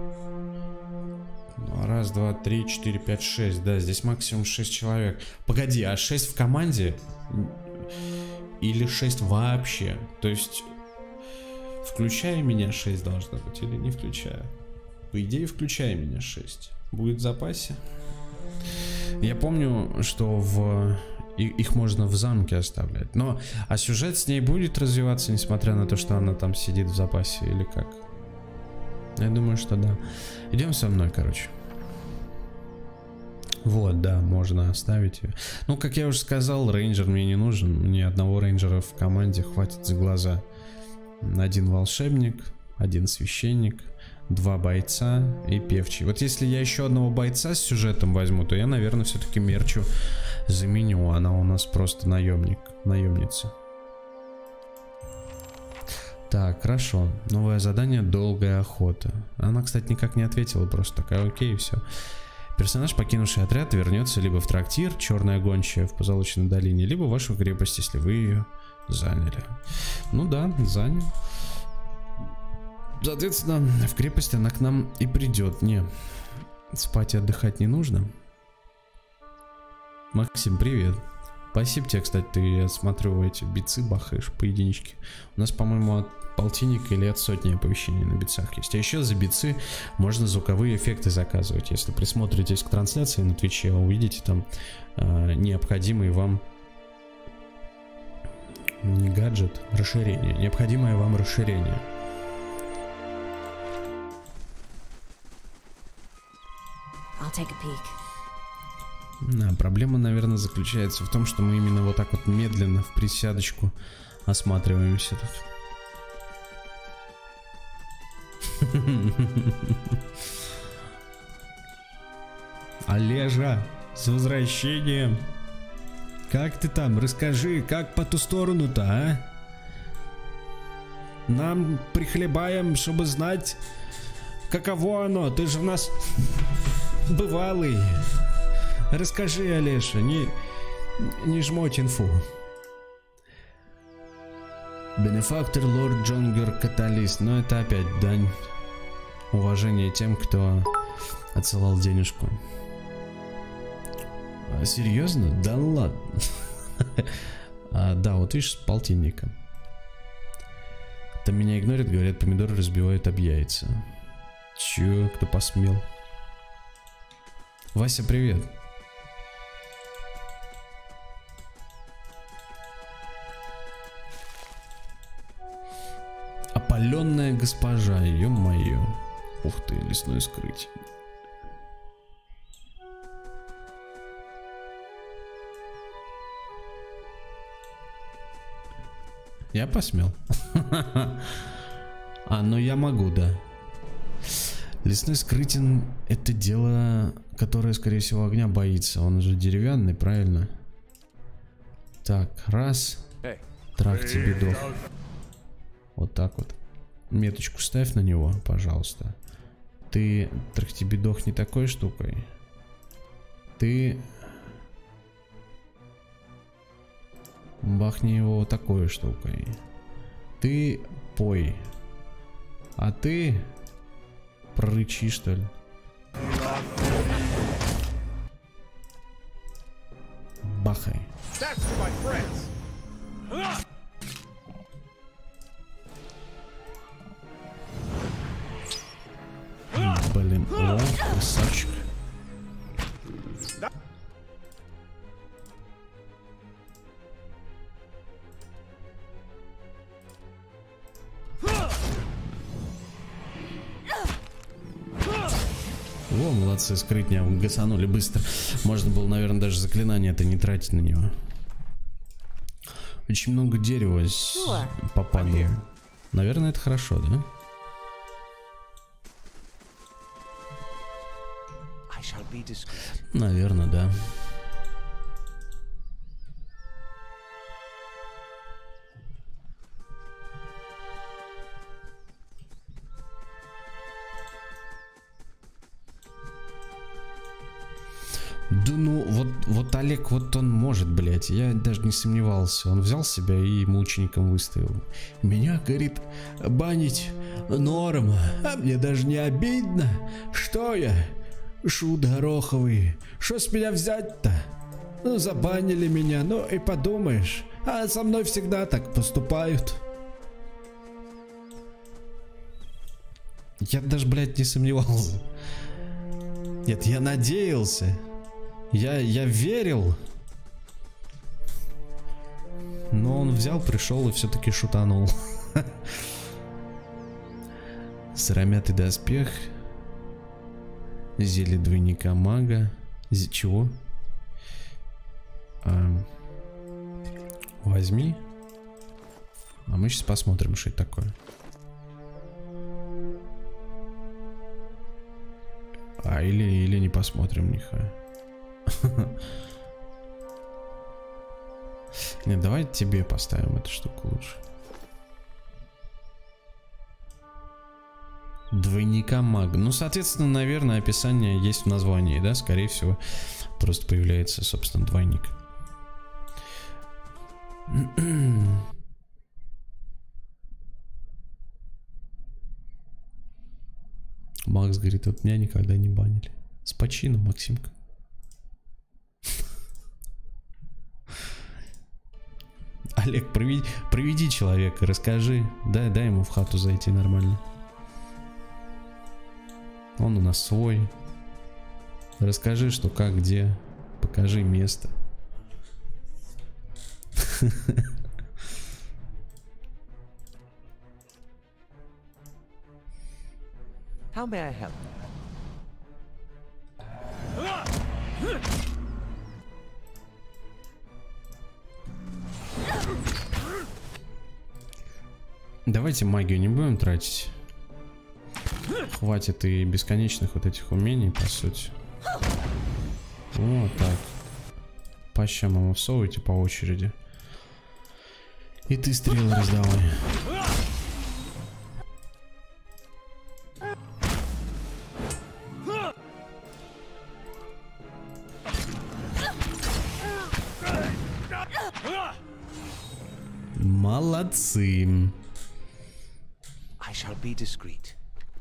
Раз, два, три, четыре, пять, шесть. Да, здесь максимум шесть человек. Погоди, а шесть в команде? Или шесть вообще? То есть, включая меня шесть должно быть или не включая? По идее, включая меня шесть. Будет в запасе? Я помню, что в... их можно в замке оставлять. Но, а сюжет с ней будет развиваться, несмотря на то, что она там сидит в запасе, или как? Я думаю, что да. Идем со мной, короче. Вот, да, можно оставить ее. Ну, как я уже сказал, рейнджер мне не нужен. Мне одного рейнджера в команде хватит за глаза. Один волшебник, один священник, два бойца и певчий. Вот если я еще одного бойца с сюжетом возьму, то я, наверное, все-таки Мерчу заменю. Она у нас просто наемник, наемница. Так, хорошо. Новое задание — долгая охота. Она, кстати, никак не ответила, просто такая окей, и все. Персонаж, покинувший отряд, вернется либо в трактир Черная гончая в Позолоченной долине, либо в вашу крепость, если вы ее заняли. Ну да, занял. Соответственно, в крепость она к нам и придет. Не, спать и отдыхать не нужно. Максим, привет. Спасибо тебе, кстати, ты, я смотрю, эти битсы бахаешь по единичке. У нас, по-моему, от полтинника или от сотни оповещений на битсах есть. А еще за битсы можно звуковые эффекты заказывать. Если присмотритесь к трансляции на Твиче, увидите там э, необходимый вам не гаджет, расширение. Необходимое вам расширение. I'll take a peek. Да, проблема, наверное, заключается в том, что мы именно вот так вот медленно в присядочку осматриваемся тут. Олежа, с возвращением! Как ты там? Расскажи, как по ту сторону-то, а? Нам прихлебаем, чтобы знать, каково оно. Ты же у нас бывалый. Расскажи, Олеша, не, не жмоть инфу. Бенефактор лорд Джонгер Каталист. Но это опять дань уважения тем, кто отсылал денежку. А, серьезно? Да ладно. а, да, вот видишь, с полтинника. Там меня игнорят, говорят, помидоры разбивают об яйца. Чё, кто посмел? Вася, привет. Опаленная госпожа, ё-моё. Ух ты, лесное скрытие. Я посмел. А, ну я могу, да. Лесной скрытен — это дело, которое, скорее всего, огня боится. Он же деревянный, правильно? Так, раз. Трах тебе дох. Вот так вот. Меточку ставь на него, пожалуйста. Ты, трахтибидох, не такой штукой. Ты бахни его вот такой штукой. Ты пой. А ты прорычи, что ли. Бахай. Блин, о, красавчик. Во, молодцы, скрытня, гасанули быстро. Можно было, наверное, даже заклинание это не тратить на него. Очень много дерева попало. Наверное, это хорошо, да? Наверное, да. Да ну, вот, вот Олег, вот он может, блядь, я даже не сомневался. Он взял себя и мучеником выставил. Меня, говорит, банить норм, а мне даже не обидно. Что я? Шут гороховый. Что с меня взять-то? Ну, забанили меня, ну и подумаешь. А со мной всегда так поступают. Я даже, блядь, не сомневался. Нет, я надеялся. Я, я верил. Но он взял, пришел и все-таки шутанул. Сыромятый доспех. Зелье двойника мага. З... Чего? А... Возьми. А мы сейчас посмотрим, что это такое. А или, или не посмотрим, нихуя. Нет, давай тебе поставим эту штуку лучше. Двойника мага. Ну, соответственно, наверное, описание есть в названии, да? Скорее всего, просто появляется, собственно, двойник. Макс говорит, вот меня никогда не банили. С почином, Максимка. Олег, проведи, проведи человека, расскажи. Дай, дай ему в хату зайти нормально. Он у нас свой. Расскажи, что как, где. Покажи место. How may I help? Давайте магию не будем тратить. Хватит и бесконечных вот этих умений, по сути. Вот так. По щам ему всовывайте по очереди. И ты стрелы раздавай. Молодцы. I shall be discreet.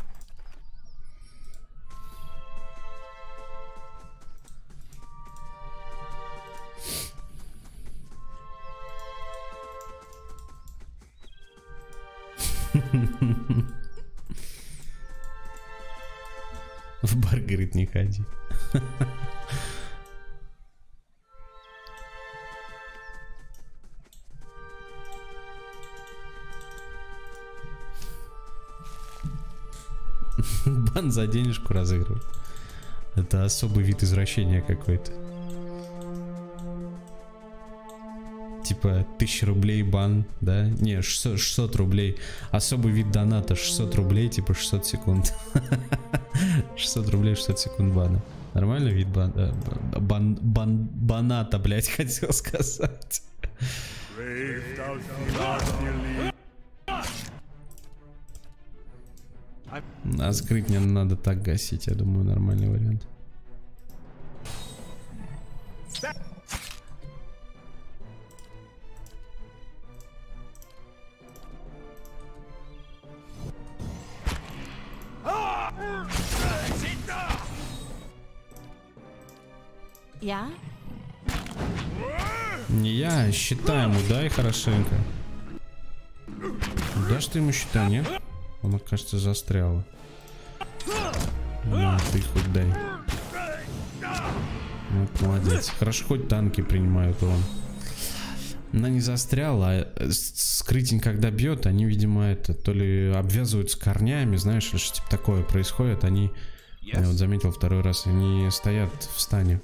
В бар, говорит, не ходи. Бан за денежку разыгрывать. Это особый вид извращения какой-то. Типа тысяча рублей бан, да? Не, шестьсот, шестьсот рублей. Особый вид доната, шестьсот рублей, типа шестьсот секунд. шестьсот рублей, шестьсот секунд бана. Нормальный вид бан, бан, бан, баната, блять, хотел сказать. А скрыть не надо так гасить, я думаю, нормальный вариант. Я? Не я, щита ему дай хорошенько. Дашь ты ему щита, нет? Она, кажется, застряла. На, ты хоть дай. Вот, молодец. Хорошо, хоть танки принимают урон. Она не застряла, а скрытень когда бьет, они, видимо, это то ли обвязываются корнями, знаешь, или что типа такое происходит. Они, я вот заметил второй раз, они стоят в стане.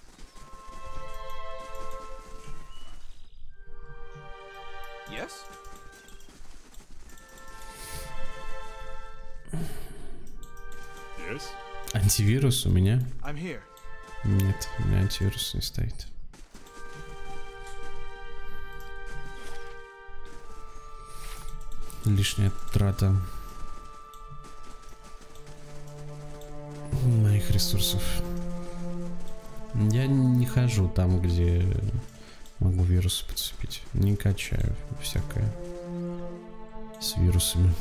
Yes? Yes? Антивирус у меня? I'm here. Нет, у меня антивирус не стоит. Лишняя трата моих ресурсов. Я не хожу там, где могу вирусы подцепить. Не качаю всякое с вирусами.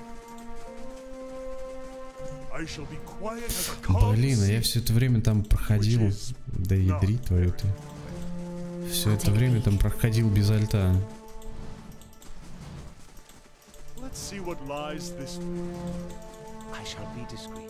Блин, а я все это время там проходил. Да ядри твою ты. Все это время там проходил без альта. See what lies this way. I shall be discreet.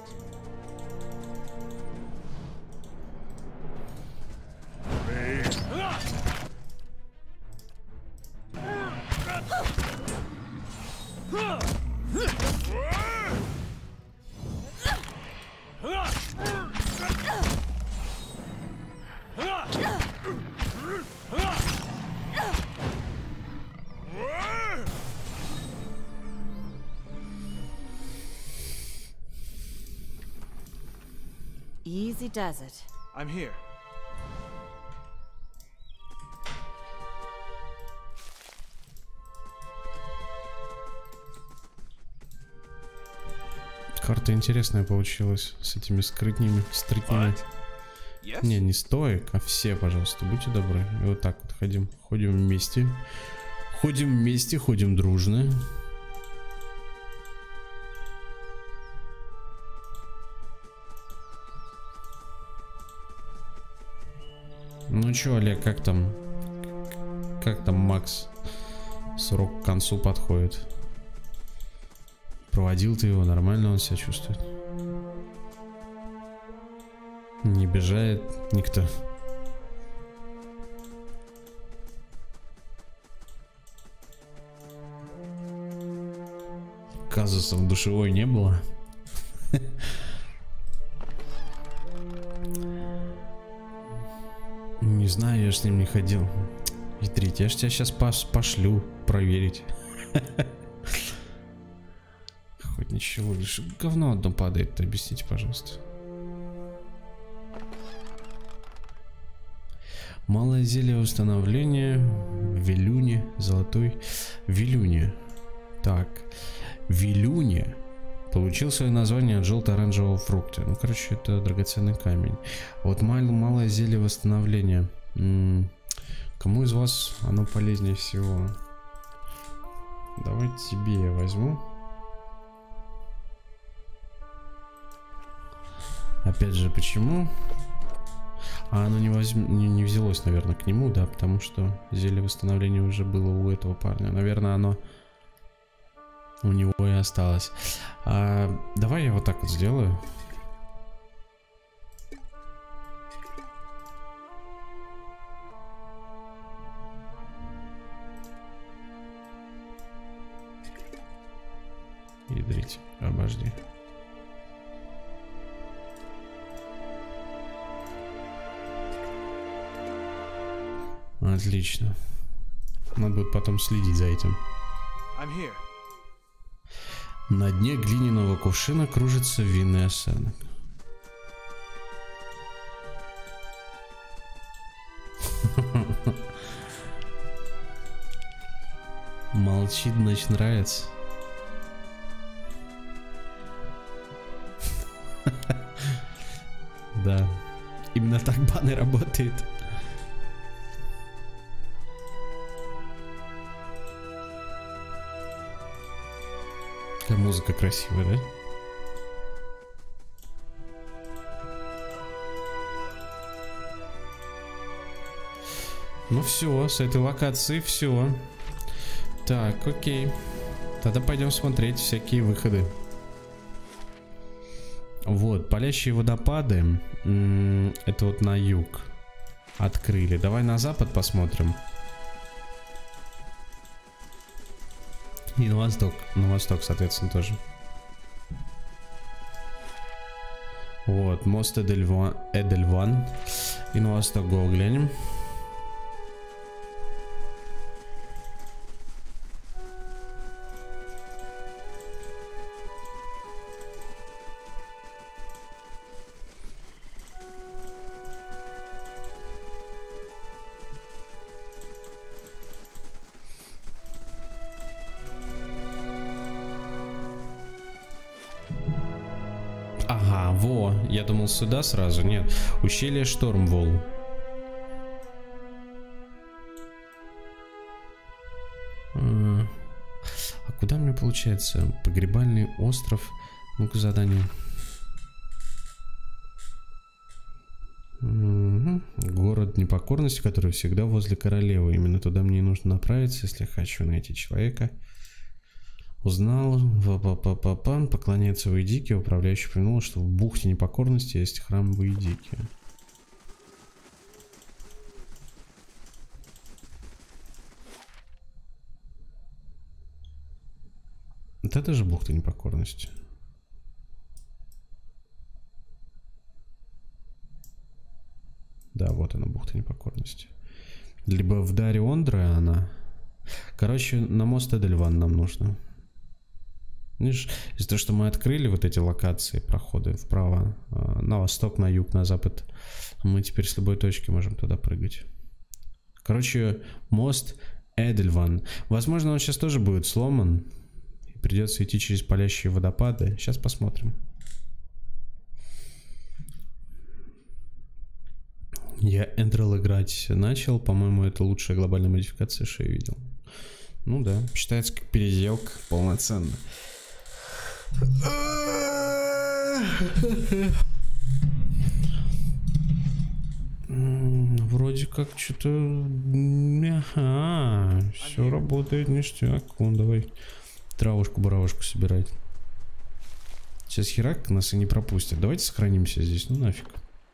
Easy does it. I'm here. Карта интересная получилась с этими скрытнями, стритнями. Yes? Не, не стоек, а все, пожалуйста, будьте добры. И вот так вот ходим, ходим вместе. Ходим вместе, ходим дружно. Ну чё, Олег, как там? Как там Макс? Срок к концу подходит. Проводил ты его, нормально он себя чувствует? Не обижает никто? Казусов в душевой не было? Не знаю, я ж с ним не ходил. Ядрить, я ж тебя сейчас пошлю проверить. Хоть ничего, лишь говно одно падает, объясните, пожалуйста. Малое зелье восстановления. Вилюне, золотой. Вилюне. Так. Вилюне получил свое название от желто-оранжевого фрукта. Ну, короче, это драгоценный камень. Вот мал малое зелье восстановления. М-м, кому из вас оно полезнее всего? Давай тебе я возьму. Опять же, почему? А оно не, возьм... не, не взялось, наверное, к нему, да, потому что зелье восстановления уже было у этого парня. Наверное, оно у него и осталось. А, давай я вот так вот сделаю. Ядрить, обожди. Отлично. Надо будет потом следить за этим. I'm here. На дне глиняного кувшина кружится винный осадок. Молчит, значит, нравится. Да, именно так баннер работает. Какая музыка красивая, да? Ну все, с этой локации все. Так, окей. Тогда пойдем смотреть всякие выходы. Вот, палящие водопады. Это вот на юг. Открыли. Давай на запад посмотрим. И на восток. На восток, соответственно, тоже. Вот, мост Эдельван. Эдельван. И на восток го глянем. Ага, во, я думал сюда сразу, нет, ущелье Штормвол. А, а куда мне получается? Погребальный остров, ну-ка задание. Угу. Город непокорности, который всегда возле королевы, именно туда мне и нужно направиться, если хочу найти человека. Узнал, папа-папа-пан, поклоняется Вейдике, управляющий упомянул, что в бухте непокорности есть храм Вейдики. Вот это же бухта непокорности. Да, вот она, бухта непокорности. Либо в Даре Ондре она. Короче, на мост Эдельван нам нужно. Видишь, из-за того, что мы открыли вот эти локации, проходы вправо, на восток, на юг, на запад, мы теперь с любой точки можем туда прыгать. Короче, мост Эдельван. Возможно, он сейчас тоже будет сломан. И придется идти через палящие водопады. Сейчас посмотрим. Я Эндрел играть начал. По-моему, это лучшая глобальная модификация, что я видел. Ну да, считается как переделка полноценно. Вроде как что-то... Ага, все работает ништяк. Вон, давай травушку-буравушку собирать. Сейчас херак нас и не пропустят. Давайте сохранимся здесь, ну нафиг.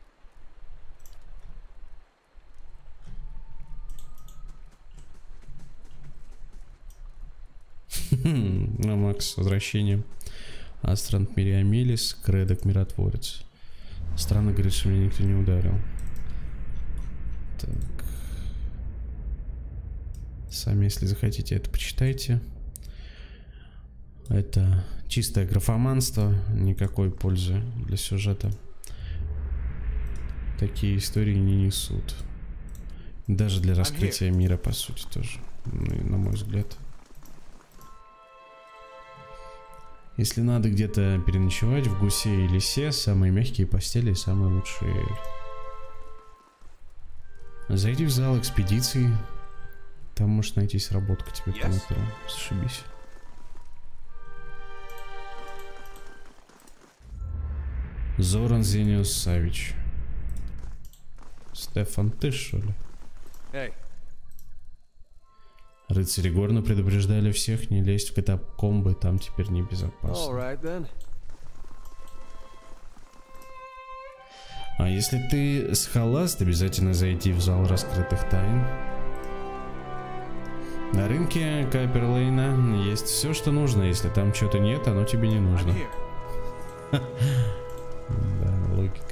На Макс, с возвращением. Астрант Мириамелис, Кредок Миротворец. Странно, говорит, что меня никто не ударил. Так. Сами, если захотите, это почитайте. Это чистое графоманство, никакой пользы для сюжета такие истории не несут. Даже для раскрытия мира, по сути, тоже, на мой взгляд. Если надо где-то переночевать, в гусе и лисе, самые мягкие постели и самые лучшие. Зайди в зал экспедиции. Там может найтись работка тебе yes. по натуру. Зашибись. Зоран Зениус Савич. Стефан, ты что ли? Hey. Рыцари Горна предупреждали всех не лезть в катакомбы, там теперь небезопасно. Right, а если ты схоласт, обязательно зайти в зал раскрытых тайн. На рынке Каперлейна есть все, что нужно. Если там что-то нет, оно тебе не нужно. Да, логика.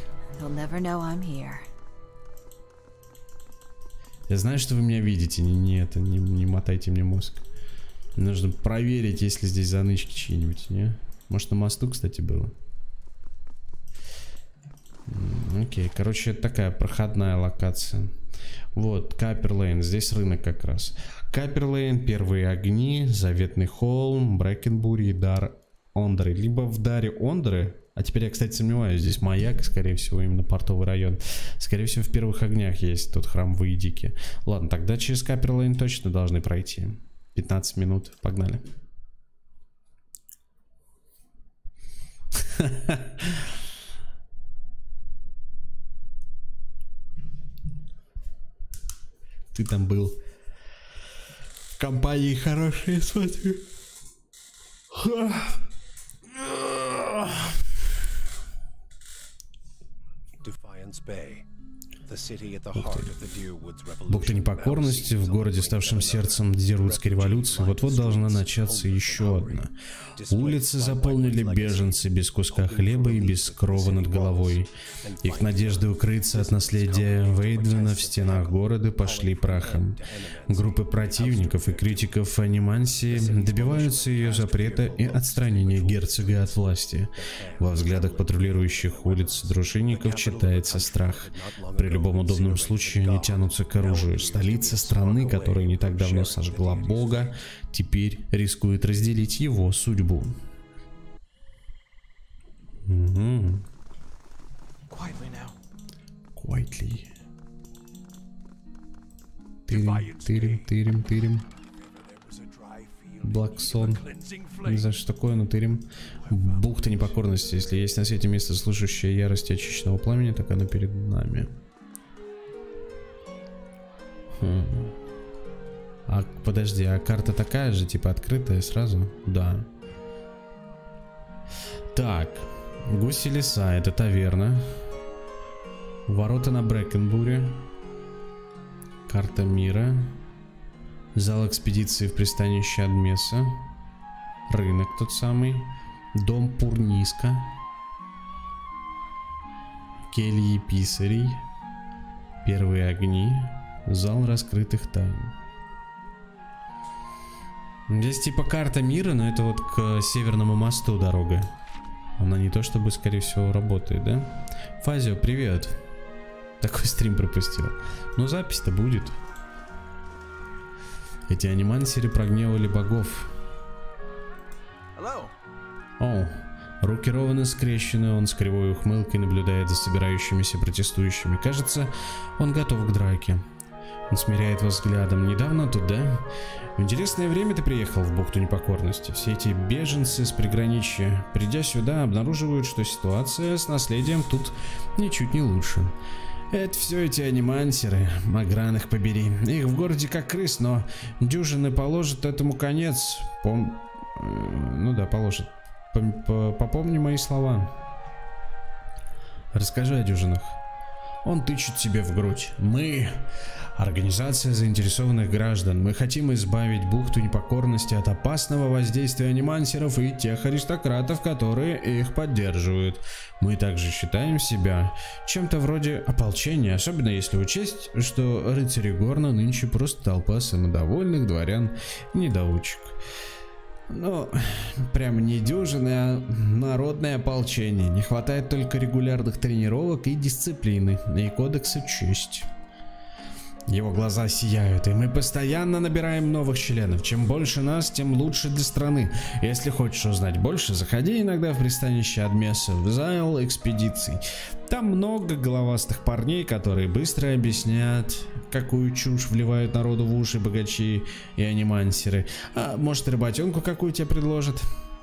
Я знаю, что вы меня видите. Не, не это, не, не мотайте мне мозг. Мне нужно проверить, есть ли здесь занычки чьи-нибудь, не? Может, на мосту, кстати, было. Окей, короче, это такая проходная локация. Вот, Каперлейн, здесь рынок как раз. Каперлейн, первые огни, заветный холм, Брэкенбури и Дар Ондре. Либо в Даре Ондре. А теперь я, кстати, сомневаюсь, здесь маяк, скорее всего, именно портовый район. Скорее всего, в первых огнях есть тот храм Вейдики. Ладно, тогда через Каперлейн точно должны пройти. пятнадцать минут, погнали. Ты там был в компании хорошей, смотри. Defiance Bay. Бухта непокорности в городе, ставшем сердцем Дирвудской революции, вот-вот должна начаться еще одна. Улицы заполнили беженцы без куска хлеба и без крова над головой. Их надежды укрыться от наследия Вейдвина в стенах города пошли прахом. Группы противников и критиков анимансии добиваются ее запрета и отстранения герцога от власти. Во взглядах патрулирующих улиц дружинников читается страх. При любом удобном случае они тянутся к оружию. Столица страны, которая не так давно сожгла Бога, теперь рискует разделить его судьбу. Угу. Quietly. Тырим, тырим, тырим, тырим. Блаксон. Не знаю, что такое, но тырим. Бухта непокорности. Если есть на свете место, слышащее ярости очищенного пламени, так оно перед нами. Хм. А подожди, а карта такая же, типа открытая сразу? Да. Так. Гуси леса, это таверна. Ворота на Брэкенбуре. Карта мира. Зал экспедиции в пристанище Адмеса. Рынок тот самый. Дом Пурниска. Кельи писарей. Первые огни. Зал раскрытых тайн. Здесь типа карта мира, но это вот к Северному мосту дорога. Она не то чтобы, скорее всего, работает, да? Фазио, привет. Такой стрим пропустил. Но запись-то будет. Эти анимансеры прогневали богов. О, руки ровно скрещены, он с кривой ухмылкой наблюдает за собирающимися протестующими. Кажется, он готов к драке. Он смиряет вас взглядом. Недавно тут, да? В интересное время ты приехал в бухту непокорности. Все эти беженцы с приграничья, придя сюда, обнаруживают, что ситуация с наследием тут ничуть не лучше. Это все эти анимансеры, Магран их побери. Их в городе как крыс, но дюжины положат этому конец. Пом... Ну да, положат. Попомни мои слова. Расскажи о дюжинах. Он тычет себе в грудь. Мы — организация заинтересованных граждан. Мы хотим избавить бухту непокорности от опасного воздействия анимансеров и тех аристократов, которые их поддерживают. Мы также считаем себя чем-то вроде ополчения, особенно если учесть, что рыцари Горна нынче просто толпа самодовольных дворян-недоучек. Ну, прям не дюжины, а народное ополчение. Не хватает только регулярных тренировок и дисциплины, и кодекса чести. Его глаза сияют, и мы постоянно набираем новых членов. Чем больше нас, тем лучше для страны. Если хочешь узнать больше, заходи иногда в пристанище Адмеса, в зал экспедиций. Там много головастых парней, которые быстро объяснят, какую чушь вливают народу в уши богачи и анимансеры. А может, работенку какую тебе предложат?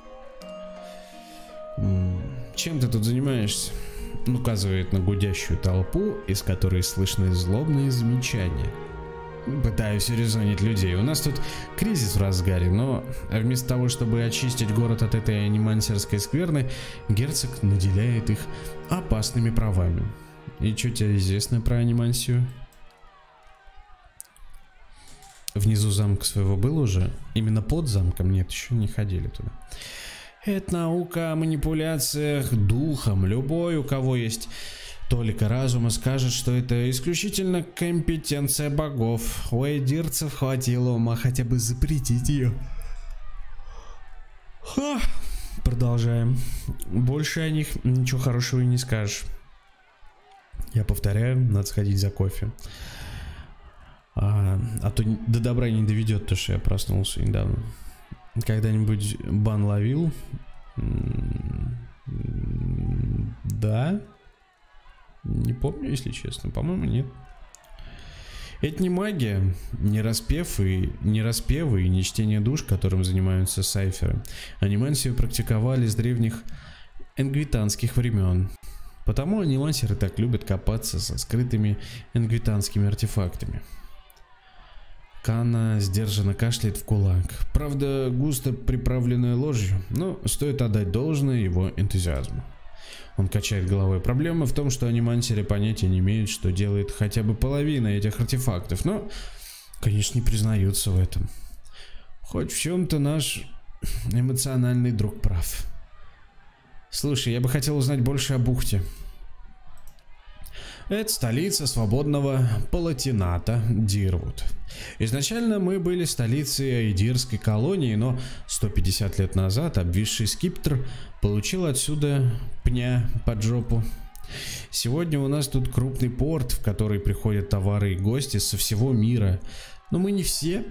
Чем ты тут занимаешься? Он указывает на гудящую толпу, из которой слышны злобные замечания. Пытаюсь урезонить людей. У нас тут кризис в разгаре, но вместо того, чтобы очистить город от этой анимансерской скверны, герцог наделяет их опасными правами. И что тебе известно про анимансию? Внизу замка своего был уже? Именно под замком? Нет, еще не ходили туда. Это наука о манипуляциях духом. Любой, у кого есть толика разума, скажет, что это исключительно компетенция богов. У эдирцев хватило ума хотя бы запретить ее. Ха. Продолжаем. Больше о них ничего хорошего и не скажешь. Я повторяю, надо сходить за кофе. А, а то до добра не доведет, то что я проснулся недавно. Когда-нибудь бан ловил? Да? Не помню, если честно. По-моему, нет. Это не магия, не распев и не распевы и не чтение душ, которым занимаются сайферы. Анимансию практиковали с древних энгвитанских времен. Потому анимансеры так любят копаться со скрытыми энгвитанскими артефактами. Кана сдержанно кашляет в кулак. Правда, густо приправленная ложью, но стоит отдать должное его энтузиазму. Он качает головой. Проблема в том, что анимансеры понятия не имеют, что делает хотя бы половина этих артефактов. Но, конечно, не признаются в этом. Хоть в чем-то наш эмоциональный друг прав. Слушай, я бы хотел узнать больше о бухте. Это столица свободного Палатината, Дирвуд. Изначально мы были столицей Айдирской колонии, но сто пятьдесят лет назад обвисший скиптр получил отсюда пня под жопу. Сегодня у нас тут крупный порт, в который приходят товары и гости со всего мира. Но мы не все.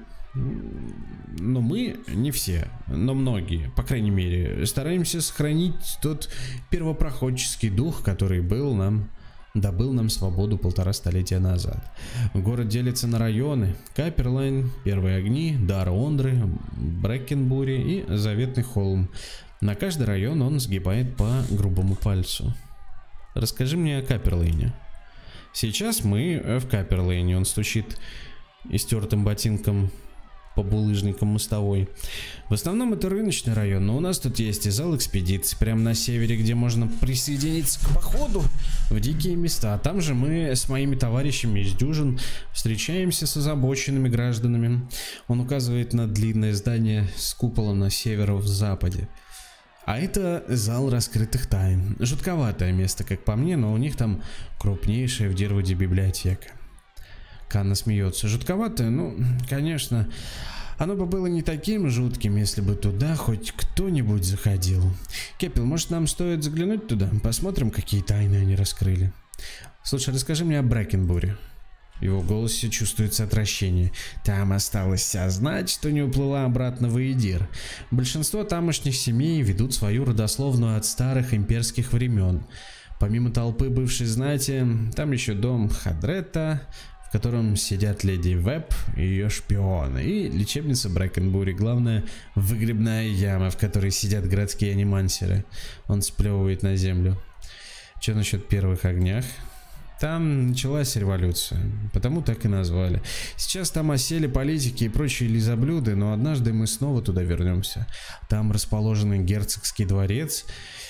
Но мы не все, но многие, по крайней мере, стараемся сохранить тот первопроходческий дух, который был нам... добыл нам свободу полтора столетия назад. Город делится на районы: Каперлайн, Первые огни, Дар-Ондры, Брэкенбури и Заветный холм. На каждый район он сгибает по грубому пальцу. Расскажи мне о Каперлайне. Сейчас мы в Каперлайне. Он стучит истертым ботинком по булыжникам мостовой. В основном это рыночный район, но у нас тут есть и зал экспедиций прямо на севере, где можно присоединиться к походу в дикие места. Там же мы с моими товарищами из дюжин встречаемся с озабоченными гражданами. Он указывает на длинное здание с куполом на северо-западе. А это зал раскрытых тайн. Жутковатое место, как по мне, но у них там крупнейшая в Дирвуде библиотека. Канна смеется. Жутковатое? Ну, конечно. Оно бы было не таким жутким, если бы туда хоть кто-нибудь заходил. Кепел, может, нам стоит заглянуть туда? Посмотрим, какие тайны они раскрыли. Слушай, расскажи мне о Брэкенбури. В его голосе чувствуется отвращение. Там осталось вся знать, что не уплыла обратно в Айдир. Большинство тамошних семей ведут свою родословную от старых имперских времен. Помимо толпы бывшей знати, там еще дом Хадретта, в котором сидят леди Веб и ее шпионы, и лечебница Брэкенбури, главная выгребная яма, в которой сидят городские анимансеры. Он сплевывает на землю. Что насчет первых огнях? Там началась революция, потому так и назвали. Сейчас там осели политики и прочие лизоблюды, но однажды мы снова туда вернемся. Там расположен герцогский дворец,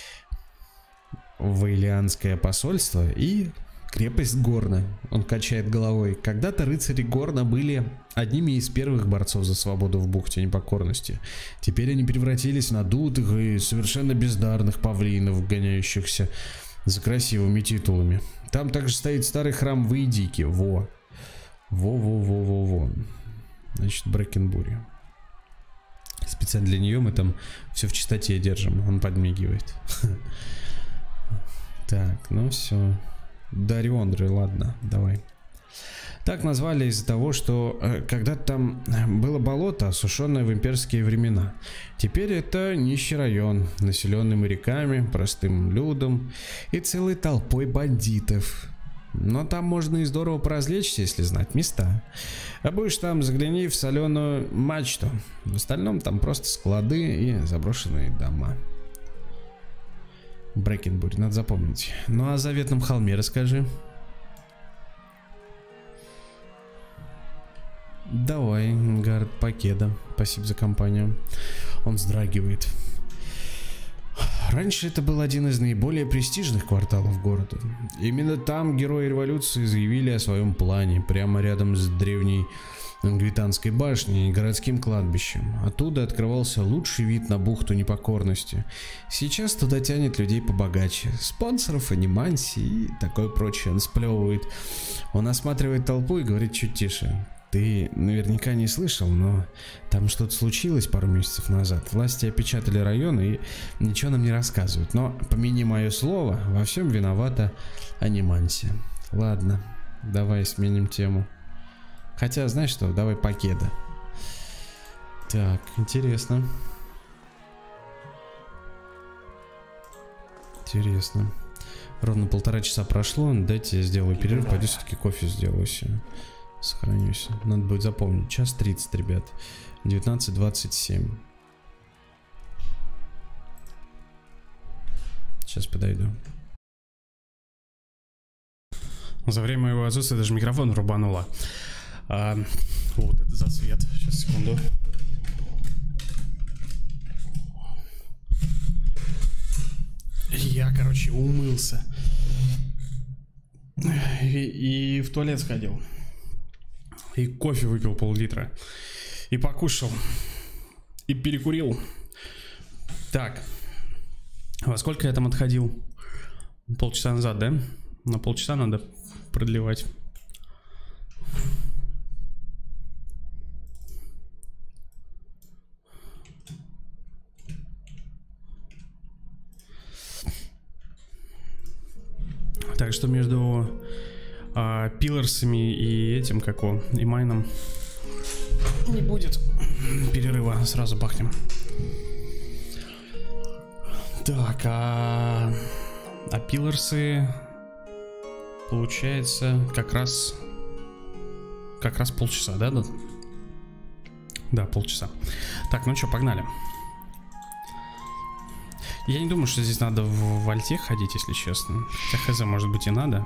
Вейлианское посольство и крепость Горна. Он качает головой. Когда-то рыцари Горна были одними из первых борцов за свободу в бухте непокорности. Теперь они превратились в надутых и совершенно бездарных павлинов, гоняющихся за красивыми титулами. Там также стоит старый храм Вейдики. Во. Во-во-во-во-во. Значит, Брэкенбури. Специально для нее мы там все в чистоте держим. Он подмигивает. Так, ну все. Дар-Ондры, ладно, давай. Так назвали из-за того, что э, когда-то там было болото, осушенное в имперские времена. Теперь это нищий район, населенный моряками, простым людом и целой толпой бандитов. Но там можно и здорово поразвлечься, если знать места. А будешь там, загляни в соленую мачту. В остальном там просто склады и заброшенные дома. Брэкенбури, надо запомнить. Ну а о Заветном холме расскажи. Давай, Гард Покеда. Спасибо за компанию. Он вздрагивает. Раньше это был один из наиболее престижных кварталов города. Именно там герои революции заявили о своем плане, прямо рядом с древней Ангвитанской башней и городским кладбищем. Оттуда открывался лучший вид на бухту непокорности. Сейчас туда тянет людей побогаче. Спонсоров, анимансий и такое прочее. Он сплевывает. Он осматривает толпу и говорит чуть тише. Ты наверняка не слышал, но там что-то случилось пару месяцев назад. Власти опечатали район и ничего нам не рассказывают. Но, помяни мое слово, во всем виновата анимансия. Ладно, давай сменим тему. Хотя, знаешь что, давай Покеда. Так, интересно. Интересно. Ровно полтора часа прошло. Дайте я сделаю перерыв. Пойду все-таки кофе сделаю себе. Сохранюсь. Надо будет запомнить. Час тридцать, ребят. девятнадцать двадцать семь. Сейчас подойду. За время моего отсутствия даже микрофон рубануло. А, вот это за свет. Сейчас, секунду. Я, короче, умылся. И, и в туалет сходил. И кофе выпил пол-литра. И покушал. И перекурил. Так. Во сколько я там отходил? Полчаса назад, да? На полчаса надо продлевать. Так что между а, пилорсами и этим, как он, и майном не будет перерыва, сразу бахнем. Так, а, а пилорсы получается как раз как раз полчаса, да? Да, да, полчаса. Так, ну что, погнали. Я не думаю, что здесь надо в вольте ходить, если честно. Хотя хз, может быть, и надо.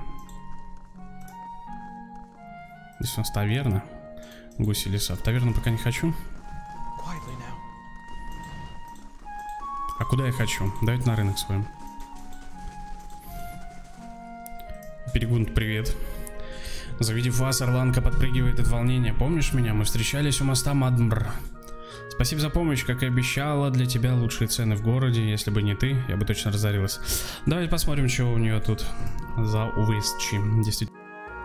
Здесь у нас таверна. Гуси леса. В таверну пока не хочу. А куда я хочу? Давайте на рынок своим. Перегунт, привет. Завидев вас, Орланка подпрыгивает от волнения. Помнишь меня? Мы встречались у моста Мадмбр. Спасибо за помощь, как и обещала. Для тебя лучшие цены в городе. Если бы не ты, я бы точно разорилась. Давайте посмотрим, что у нее тут за увесчи. Действительно.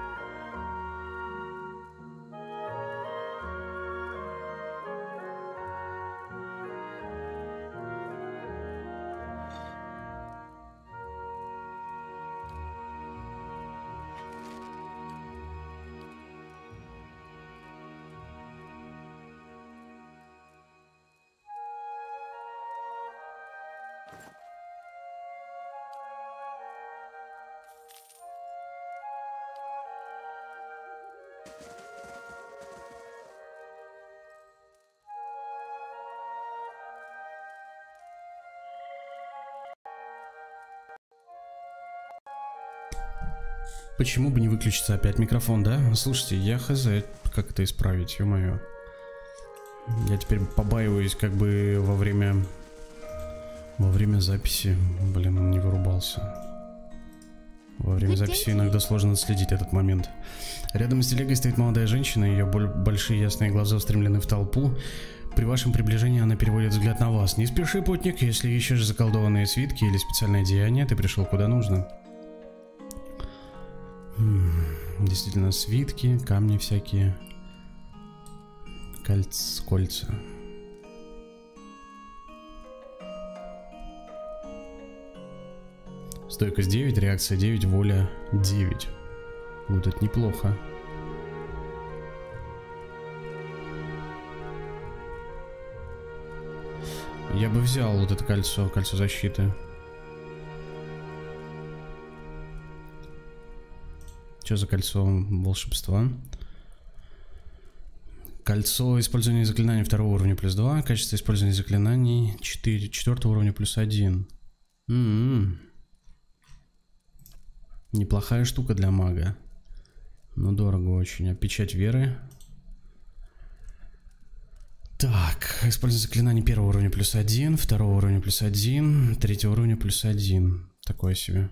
Почему бы не выключиться опять микрофон, да? Слушайте, я хз, как это исправить, ё-моё. Я теперь побаиваюсь, как бы во время... Во время записи, блин, он не вырубался. Во время записи иногда сложно отследить этот момент. Рядом с телегой стоит молодая женщина, ее большие ясные глаза устремлены в толпу. При вашем приближении она переводит взгляд на вас. Не спеши, путник, если ищешь заколдованные свитки или специальное деяние, ты пришел куда нужно. Действительно, свитки, камни всякие, кольц, кольца. Стойкость девять, реакция девять, воля девять. Вот это неплохо. Я бы взял вот это кольцо, кольцо защиты. Что за кольцо волшебства? Кольцо использования заклинаний второго уровня плюс два. Качество использования заклинаний четыре, четвертого уровня плюс один. М-м-м. Неплохая штука для мага. Но дорого очень. А печать веры? Так, использование заклинаний первого уровня плюс один, второго уровня плюс один, третьего уровня плюс один. Такое себе.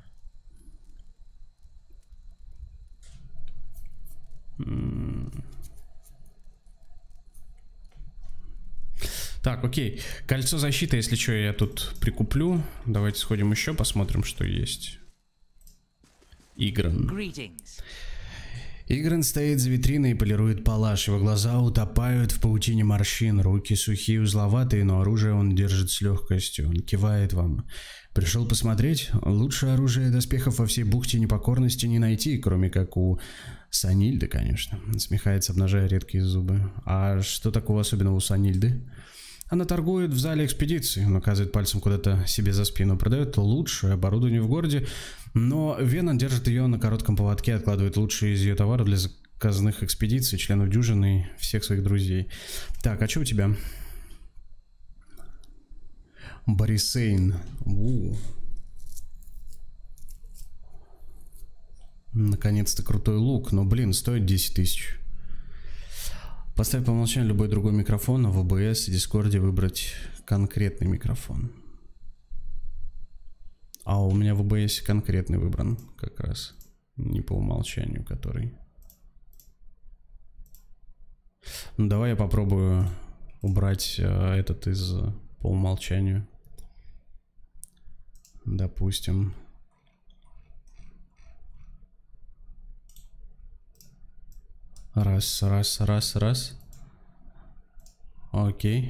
Так, окей. Кольцо защиты, если что, я тут прикуплю. Давайте сходим еще, посмотрим, что есть. Игран. Игран стоит за витриной и полирует палаш. Его глаза утопают в паутине морщин. Руки сухие, узловатые, но оружие он держит с легкостью. Он кивает вам. Пришел посмотреть? Лучше оружие доспехов во всей бухте непокорности не найти, кроме как у Санильды, конечно. Смехается, обнажая редкие зубы. А что такого особенного у Санильды? Она торгует в зале экспедиции. Он указывает пальцем куда-то себе за спину. Продает лучшее оборудование в городе. Но Венон держит ее на коротком поводке. Откладывает лучшие из ее товаров для заказных экспедиций, членов дюжины и всех своих друзей. Так, а что у тебя? Борисейн. У. Наконец-то крутой лук. Но, блин, стоит десять тысяч. Поставь по умолчанию любой другой микрофон, а в о бэ эс и Дискорде выбрать конкретный микрофон. А у меня в о бэ эс конкретный выбран, как раз. Не по умолчанию, который. Ну, давай я попробую убрать а, этот из по умолчанию. Допустим. Раз, раз, раз, раз. Окей.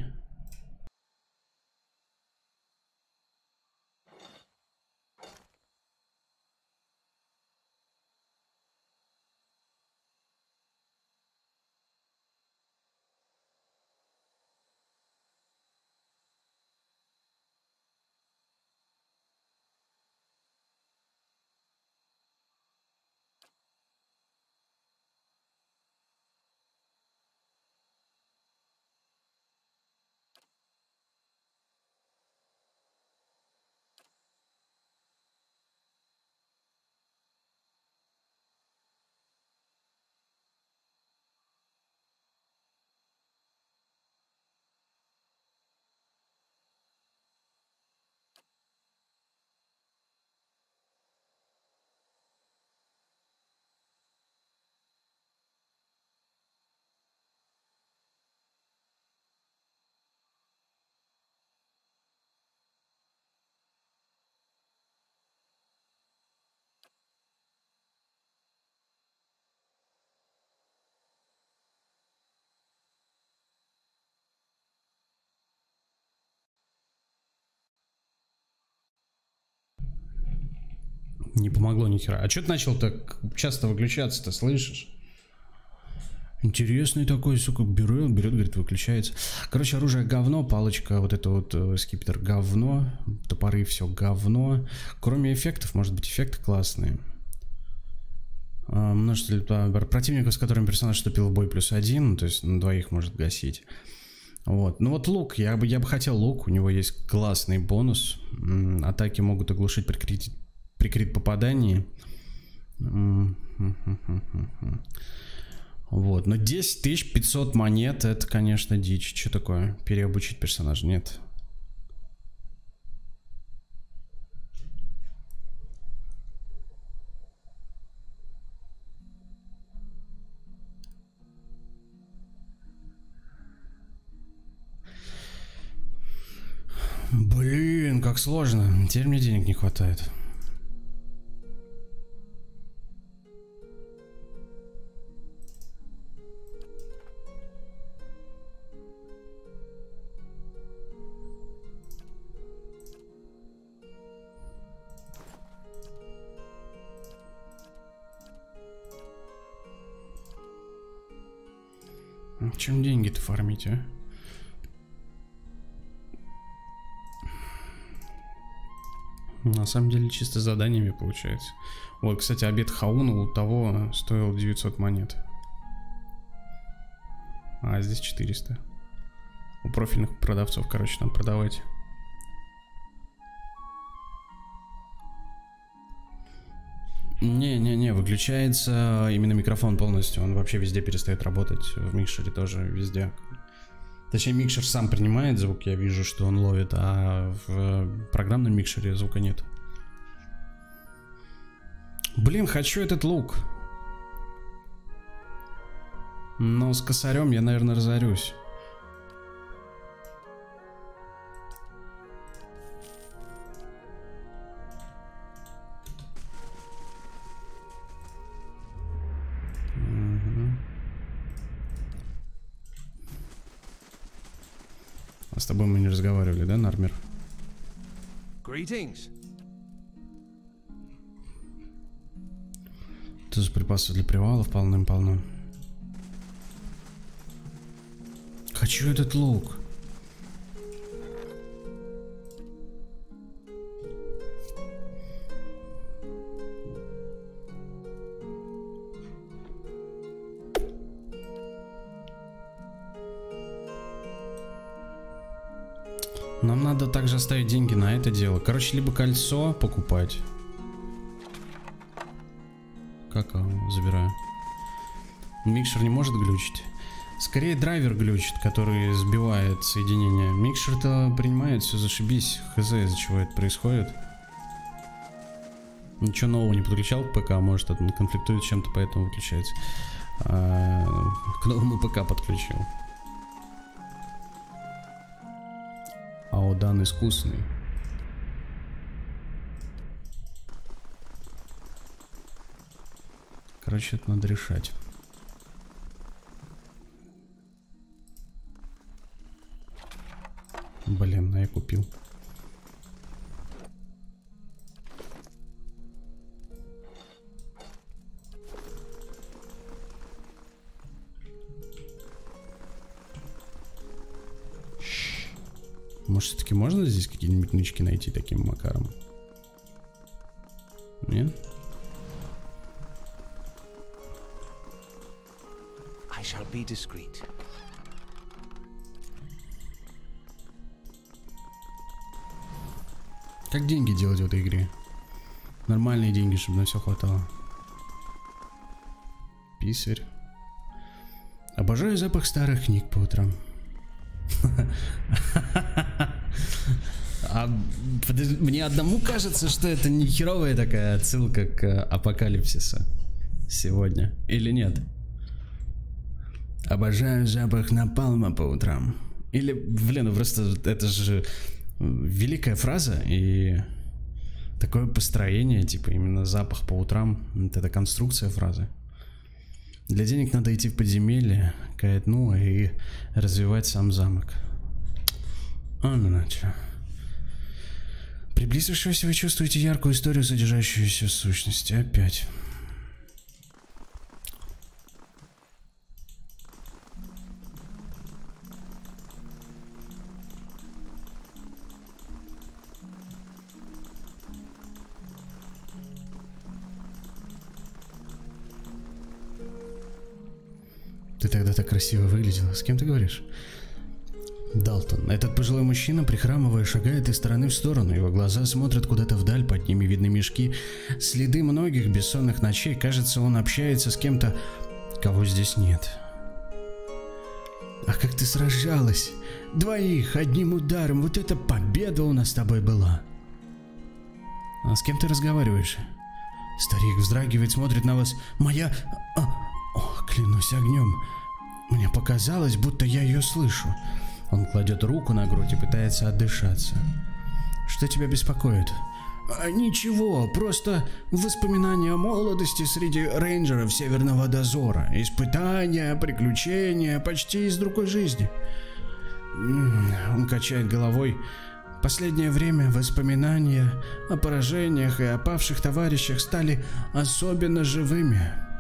Не помогло ни хера. А что ты начал так часто выключаться-то, слышишь? Интересный такой, сука, берет, берет, говорит, выключается. Короче, оружие говно, палочка, вот это вот э, скипетр говно, топоры все говно. Кроме эффектов, может быть, эффекты классные. А, множество противников, с которыми персонаж вступил в бой, плюс один, то есть на двоих может гасить. Вот. Ну вот лук, я бы, я бы хотел лук, у него есть классный бонус. Атаки могут оглушить при крит, при крит попадании. Вот, но десять тысяч пятьсот монет, это, конечно, дичь. Что такое? Переобучить персонажа? Нет. Блин, как сложно. Теперь мне денег не хватает. Чем деньги-то фармить, а? На самом деле чисто заданиями получается. Вот, кстати, обед Хауна у того стоил девятьсот монет. А здесь четыреста. У профильных продавцов, короче, надо продавать. Не-не-не, выключается именно микрофон полностью. Он вообще везде перестает работать. В микшере тоже везде. Точнее, микшер сам принимает звук, я вижу, что он ловит, а в программном микшере звука нет. Блин, хочу этот лук. Но с косарем я, наверное, разорюсь. А с тобой мы не разговаривали, да, Нармер? Greetings. Тут припасов для привалов полным-полно. Хочу этот лук. Нам надо также оставить деньги на это дело. Короче, либо кольцо покупать. Как забираю? Микшер не может глючить. Скорее драйвер глючит, который сбивает соединение. Микшер-то принимает, все зашибись. Хз, из-за чего это происходит. Ничего нового не подключал к ПК, может он конфликтует с чем-то, поэтому выключается. А, к новому ПК подключил. Аодан искусный. Короче, это надо решать. Блин, а я купил. Может, все-таки можно здесь какие-нибудь нычки найти таким макаром? Нет? I shall be discreet. Как деньги делать в этой игре? Нормальные деньги, чтобы на все хватало. Писарь. Обожаю запах старых книг по утрам. А подожди, мне одному кажется, что это не херовая такая отсылка к апокалипсису сегодня, или нет? Обожаю запах напалма по утрам. Или, блин, ну просто это же великая фраза, и такое построение, типа именно запах по утрам, вот это конструкция фразы. Для денег надо идти в подземелье, каять, ну и развивать сам замок. А, ну на чё. Приблизившись, вы чувствуете яркую историю, содержащуюся в сущности. Опять. Ты тогда так красиво выглядела. С кем ты говоришь? Далтон. Этот пожилой мужчина, прихрамывая, шагает из стороны в сторону. Его глаза смотрят куда-то вдаль, под ними видны мешки. Следы многих бессонных ночей. Кажется, он общается с кем-то, кого здесь нет. Ах, как ты сражалась! Двоих, одним ударом. Вот это победа у нас с тобой была. А с кем ты разговариваешь? Старик вздрагивает, смотрит на вас. Моя... А... О, клянусь огнем. Мне показалось, будто я ее слышу. Он кладет руку на грудь и пытается отдышаться. Что тебя беспокоит? А, ничего, просто воспоминания о молодости среди рейнджеров Северного Дозора. Испытания, приключения, почти из другой жизни. Он качает головой. Последнее время воспоминания о поражениях и о павших товарищах стали особенно живыми.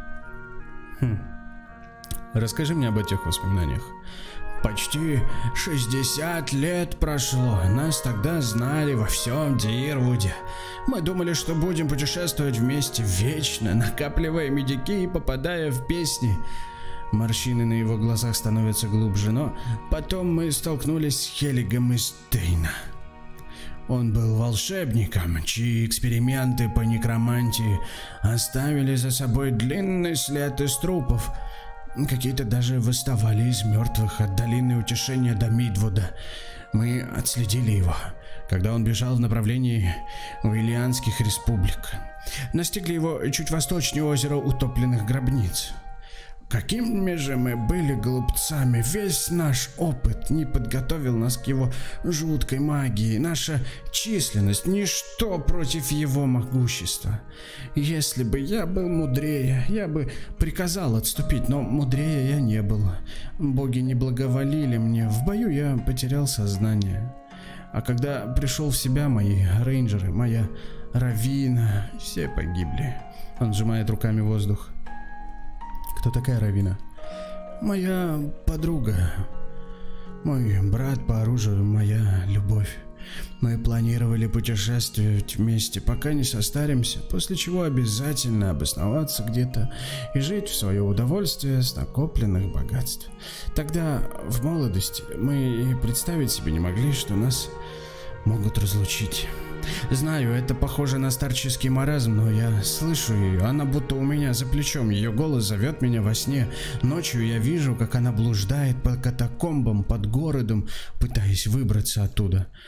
Хм. Расскажи мне об этих воспоминаниях. Почти шестьдесят лет прошло. Нас тогда знали во всем Дирвуде. Мы думали, что будем путешествовать вместе вечно, накапливая медики и попадая в песни. Морщины на его глазах становятся глубже, но потом мы столкнулись с Хелигом из Тейна. Он был волшебником, чьи эксперименты по некромантии оставили за собой длинный след из трупов. Какие-то даже восставали из мертвых от долины Утешения до Мидвуда. Мы отследили его, когда он бежал в направлении Уильянских республик. Настигли его чуть восточнее озера Утопленных Гробниц. Какими же мы были глупцами, весь наш опыт не подготовил нас к его жуткой магии, наша численность — ничто против его могущества. Если бы я был мудрее, я бы приказал отступить, но мудрее я не был. Боги не благоволили мне, в бою я потерял сознание. А когда пришел в себя, мои рейнджеры, моя Равина, все погибли. Он сжимает руками воздух. Кто такая Равина? Моя подруга. Мой брат по оружию, моя любовь. Мы планировали путешествовать вместе, пока не состаримся, после чего обязательно обосноваться где-то и жить в свое удовольствие с накопленных богатств. Тогда, в молодости, мы и представить себе не могли, что нас могут разлучить. Знаю, это похоже на старческий маразм, но я слышу ее, она будто у меня за плечом, ее голос зовет меня во сне. Ночью я вижу, как она блуждает по катакомбам под городом, пытаясь выбраться оттуда.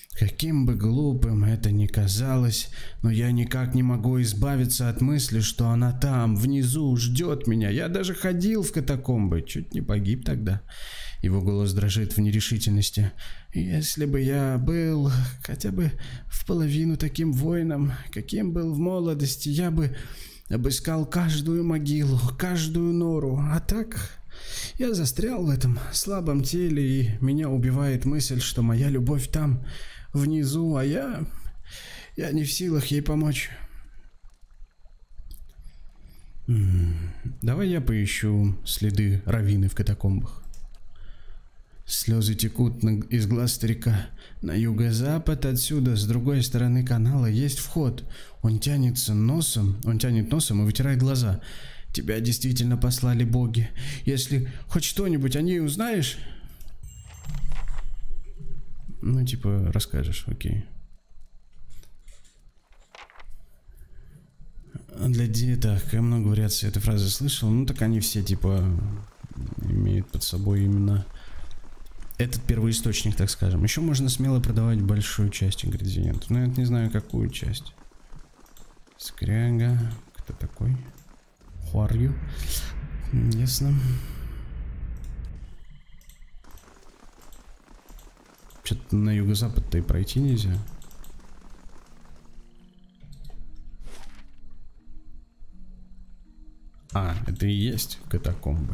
Каким бы глупым это ни казалось, но я никак не могу избавиться от мысли, что она там, внизу, ждет меня. Я даже ходил в катакомбы, чуть не погиб тогда. Его голос дрожит в нерешительности. Если бы я был хотя бы в половину таким воином, каким был в молодости, я бы обыскал каждую могилу, каждую нору. А так я застрял в этом слабом теле, и меня убивает мысль, что моя любовь там, внизу, а я... я не в силах ей помочь. М-м, давай я поищу следы Равины в катакомбах. Слезы текут на... из глаз старика. На юго-запад отсюда, с другой стороны канала, есть вход. Он тянется носом, он тянет носом и вытирает глаза. Тебя действительно послали боги. Если хоть что-нибудь о ней узнаешь... Ну, типа, расскажешь, окей. Для деток я много вариаций этой фразы слышал. Ну, так они все, типа, имеют под собой именно этот первоисточник, так скажем. Еще можно смело продавать большую часть ингредиентов. Но я не знаю, какую часть. Скряга. Кто такой? Хуарью. Ясно. Что-то на юго-запад-то и пройти нельзя. А, это и есть катакомбы.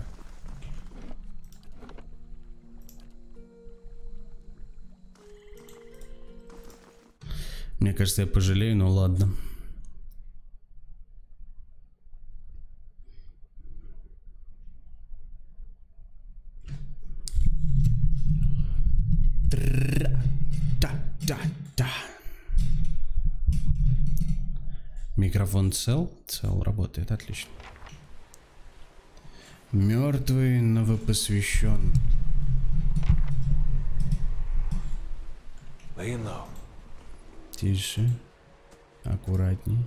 Мне кажется, я пожалею, но ладно. Да-да-да. Микрофон цел? Цел работает, отлично. Мертвый новопосвящен. Тише, аккуратней.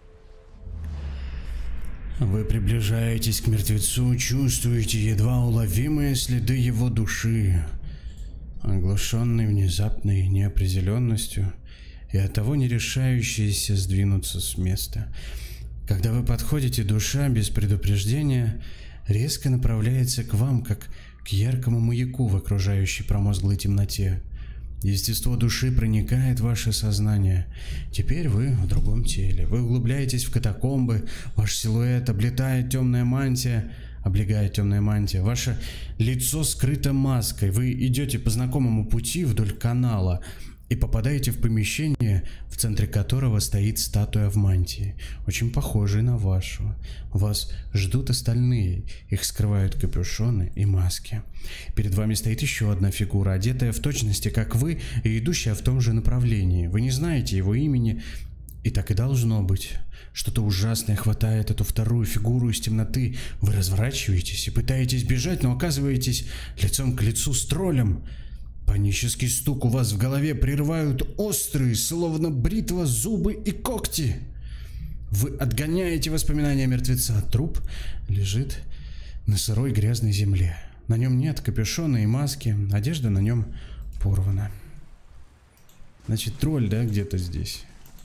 Вы приближаетесь к мертвецу, чувствуете едва уловимые следы его души, оглушенный внезапной неопределенностью и оттого не решающийся сдвинуться с места. Когда вы подходите, душа без предупреждения резко направляется к вам, как к яркому маяку в окружающей промозглой темноте. Естество души проникает в ваше сознание. Теперь вы в другом теле. Вы углубляетесь в катакомбы, ваш силуэт облетает темная мантия, облегает темная мантия. Ваше лицо скрыто маской. Вы идете по знакомому пути вдоль канала и попадаете в помещение, в центре которого стоит статуя в мантии, очень похожая на вашу. Вас ждут остальные, их скрывают капюшоны и маски. Перед вами стоит еще одна фигура, одетая в точности, как вы, и идущая в том же направлении. Вы не знаете его имени, и так и должно быть. Что-то ужасное хватает эту вторую фигуру из темноты. Вы разворачиваетесь и пытаетесь бежать, но оказываетесь лицом к лицу с троллем. Панический стук у вас в голове прерывают острые, словно бритва, зубы и когти. Вы отгоняете воспоминания мертвеца. Труп лежит на сырой грязной земле. На нем нет капюшона и маски. Одежда на нем порвана. Значит, тролль, да, где-то здесь.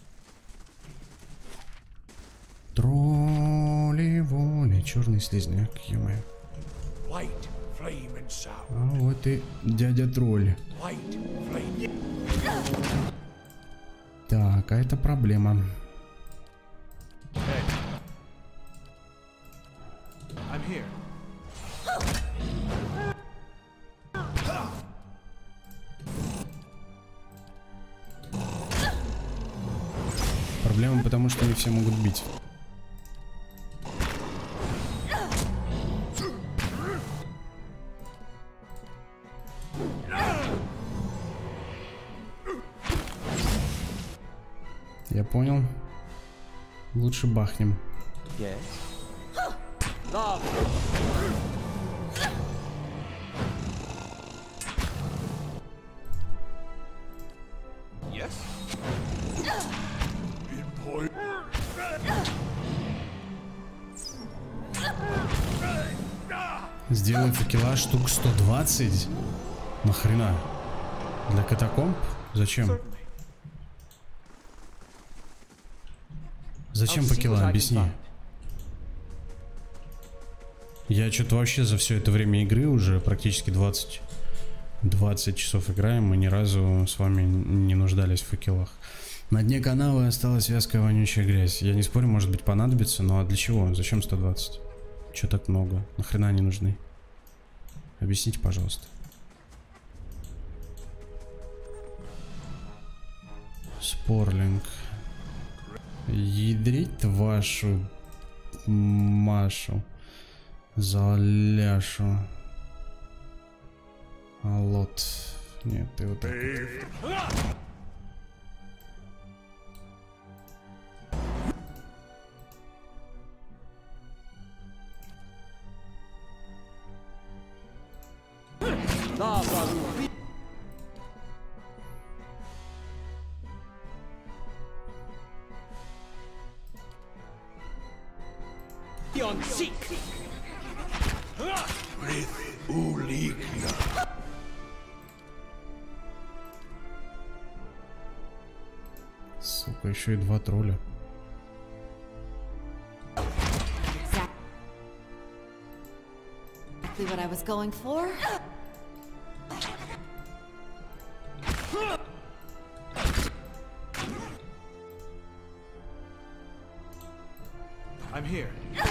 Тролли-воли. Черный слизняк, ё-моё. А вот и дядя тролль. Так, а это проблема. Проблема, потому что не все могут бить. Я понял. Лучше бахнем. Yes. Yes. Сделай факела штук сто двадцать. Нахрена? Для катакомб? Зачем? Зачем факела? Объясни. Я что-то вообще за все это время игры уже практически двадцать, двадцать часов играем, мы ни разу с вами не нуждались в факелах. На дне канала осталась вязкая вонючая грязь. Я не спорю, может быть понадобится, но а для чего? Зачем сто двадцать? Че так много? Нахрена они нужны? Объясните, пожалуйста. Спорлинг. Ядрить вашу Машу. Заляшу. Алот. Нет, ты вот так вот. Сука, еще и два тролля. Exactly what I was going for. I'm here.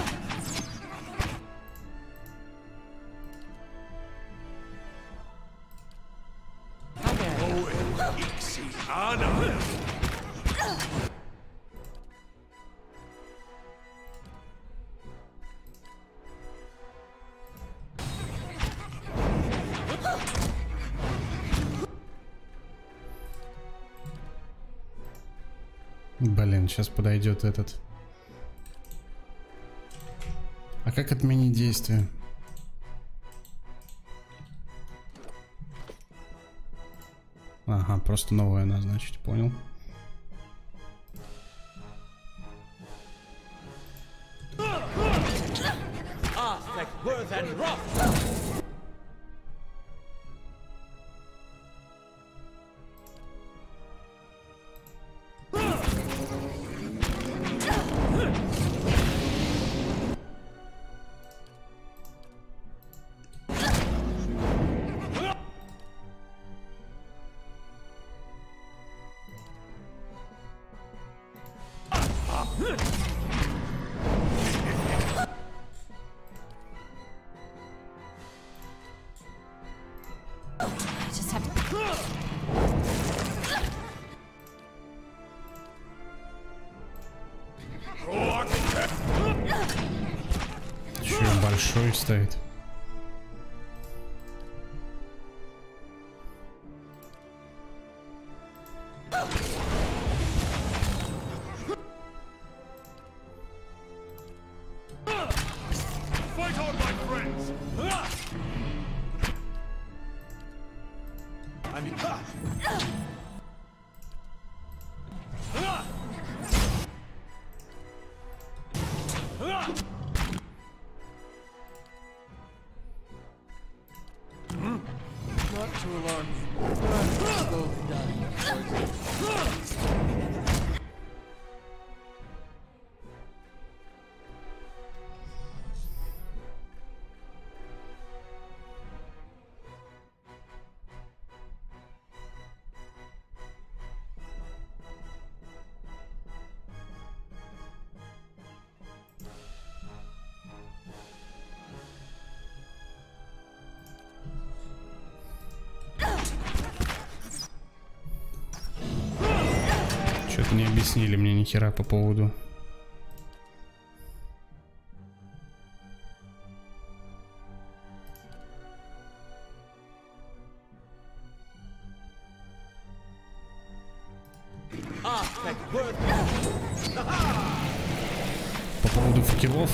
Блин, сейчас подойдет этот. А как отменить действие? Ага, просто новое назначить, понял. Еще большой стоит. Что-то не объяснили мне ни хера по поводу. По поводу факелов.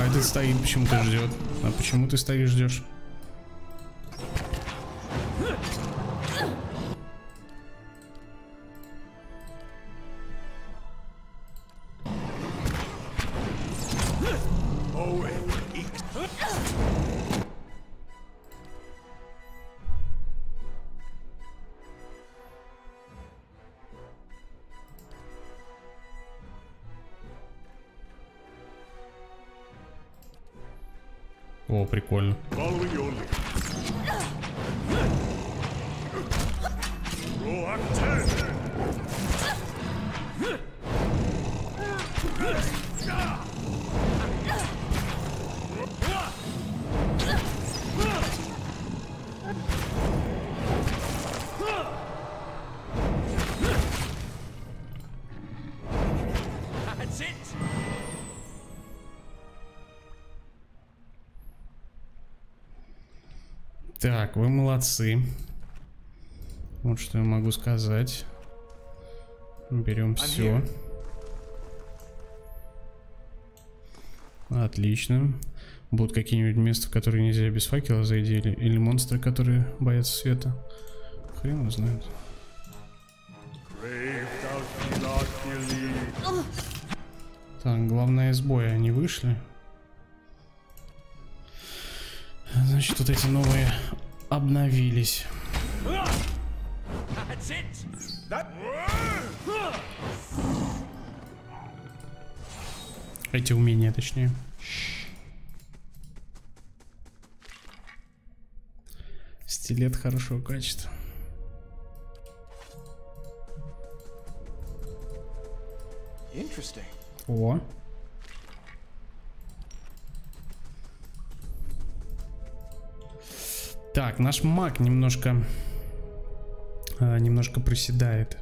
А этот стоит, почему-то ждет. А почему ты стоишь, ждешь? О, прикольно. Following your lead. Roll up ten. That's it. Так, вы молодцы. Вот что я могу сказать. Берем все. Отлично. Будут какие-нибудь места, в которые нельзя без факела зайти, или, или монстры, которые боятся света. Хрен его знает. Так, главное из боя они вышли. Значит, вот эти новые обновились. That's it. Эти умения, точнее. Стилет хорошего качества. Interesting. О. Так, наш маг немножко а, немножко проседает.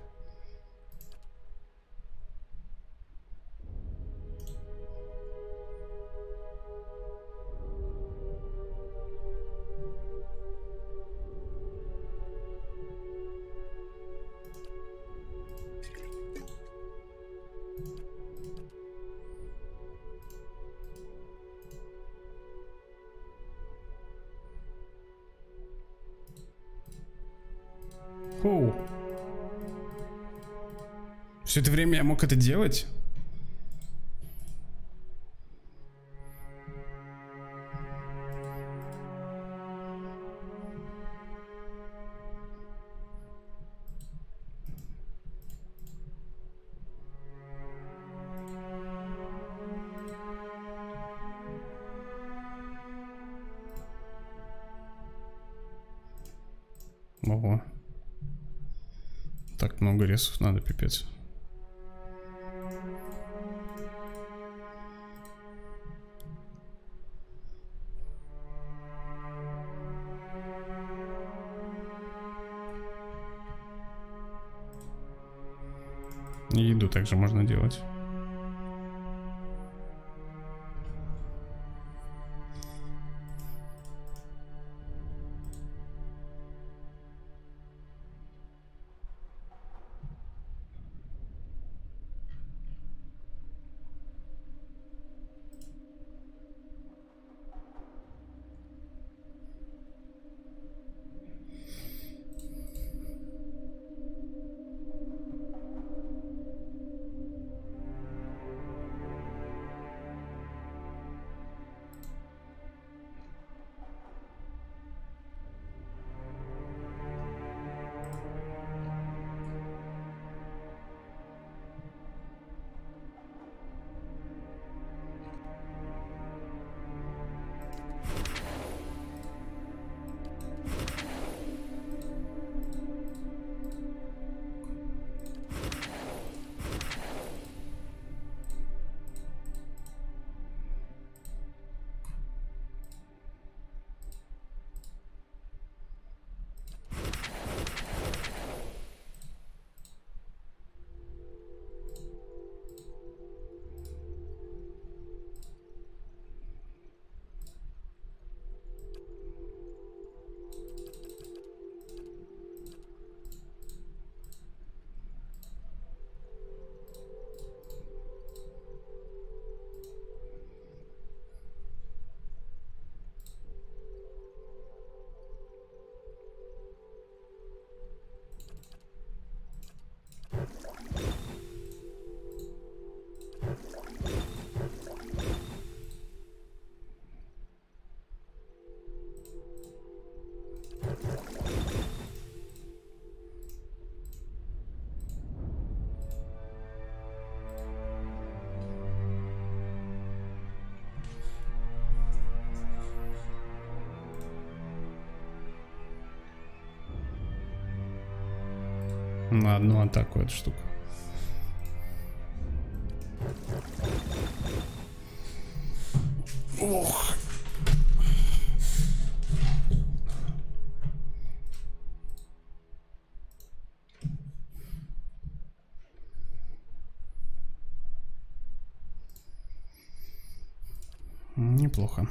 Оу. Все это время я мог это делать? Ого. Так много ресов надо, пипец. И еду также можно делать. На одну атаку эту штуку. Ох. Неплохо.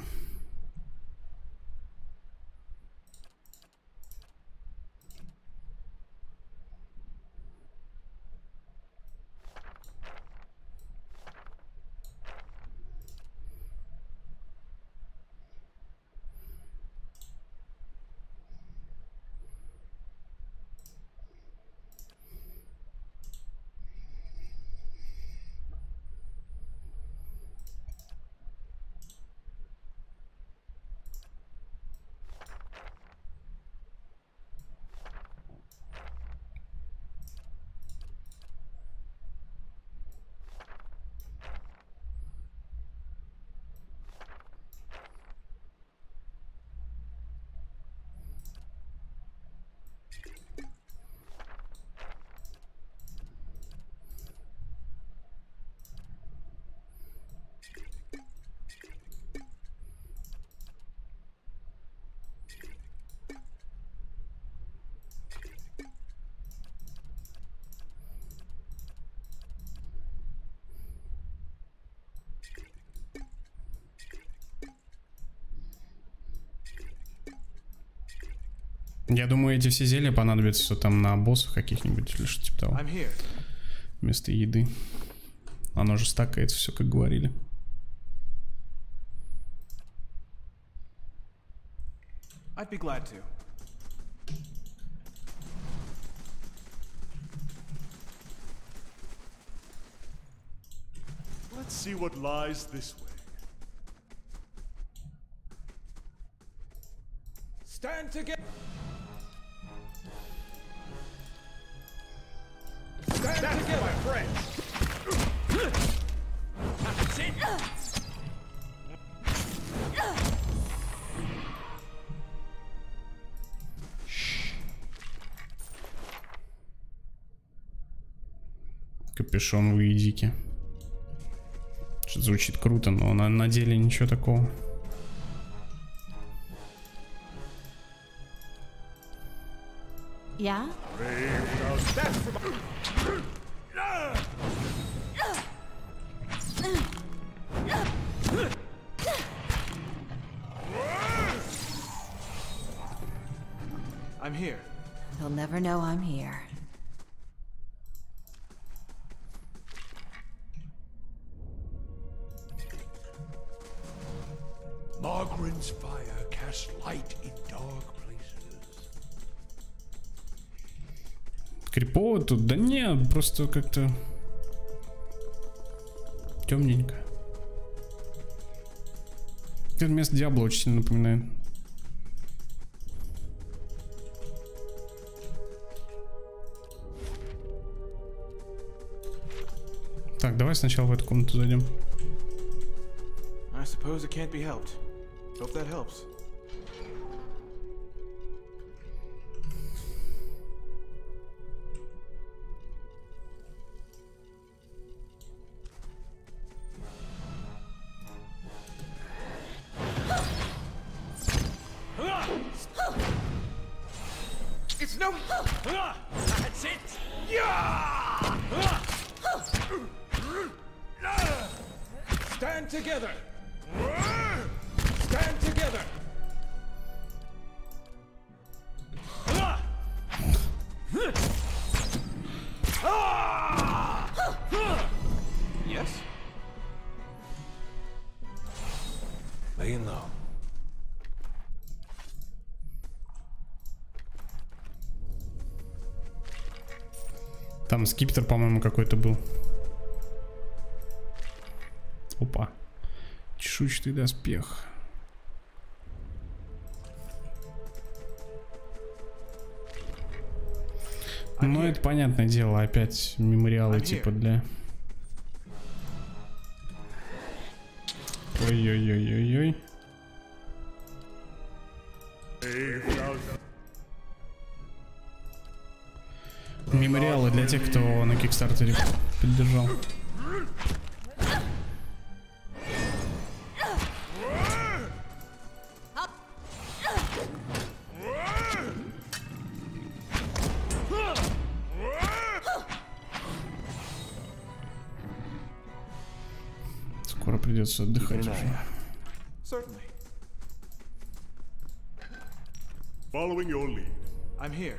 Я думаю, эти все зелья понадобятся там на боссах каких-нибудь или что-то типа того. Вместо еды. Оно же стакается все, как говорили. I'd be glad to. Let's see what lies this way. Stand together. Stand That's together, my friend. That's it. Капюшон вы идите. Что-то звучит круто, но на, на деле ничего такого. Я? I'm here. They'll never know I'm here. Margaren's fire casts light in dark places. Крипово тут? Да не, просто как-то темненько. Это место Диабло очень сильно напоминает. Так, давай сначала в эту комнату зайдем. I suppose it can't be helped. Hope that helps. It's no. That's it. Yeah. Stand together. Stand together. Yes. Laying low. Там скиптер, по-моему, какой-то был. Опа. Чешуйчатый доспех. Ну, это понятное дело, опять мемориалы типа для... Ой-ой-ой-ой-ой. Мемориалы для тех, кто на Кикстартере поддержал. Скоро придется отдыхать уже. Certainly. Following your lead. I'm here.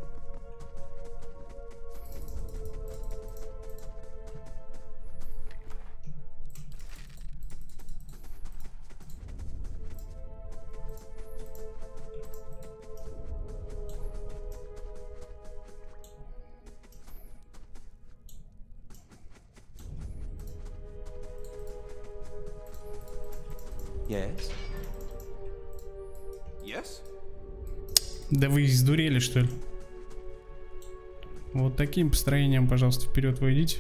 Yes. Yes? Да вы издурели, что ли? Вот таким построением, пожалуйста, вперед выйдите.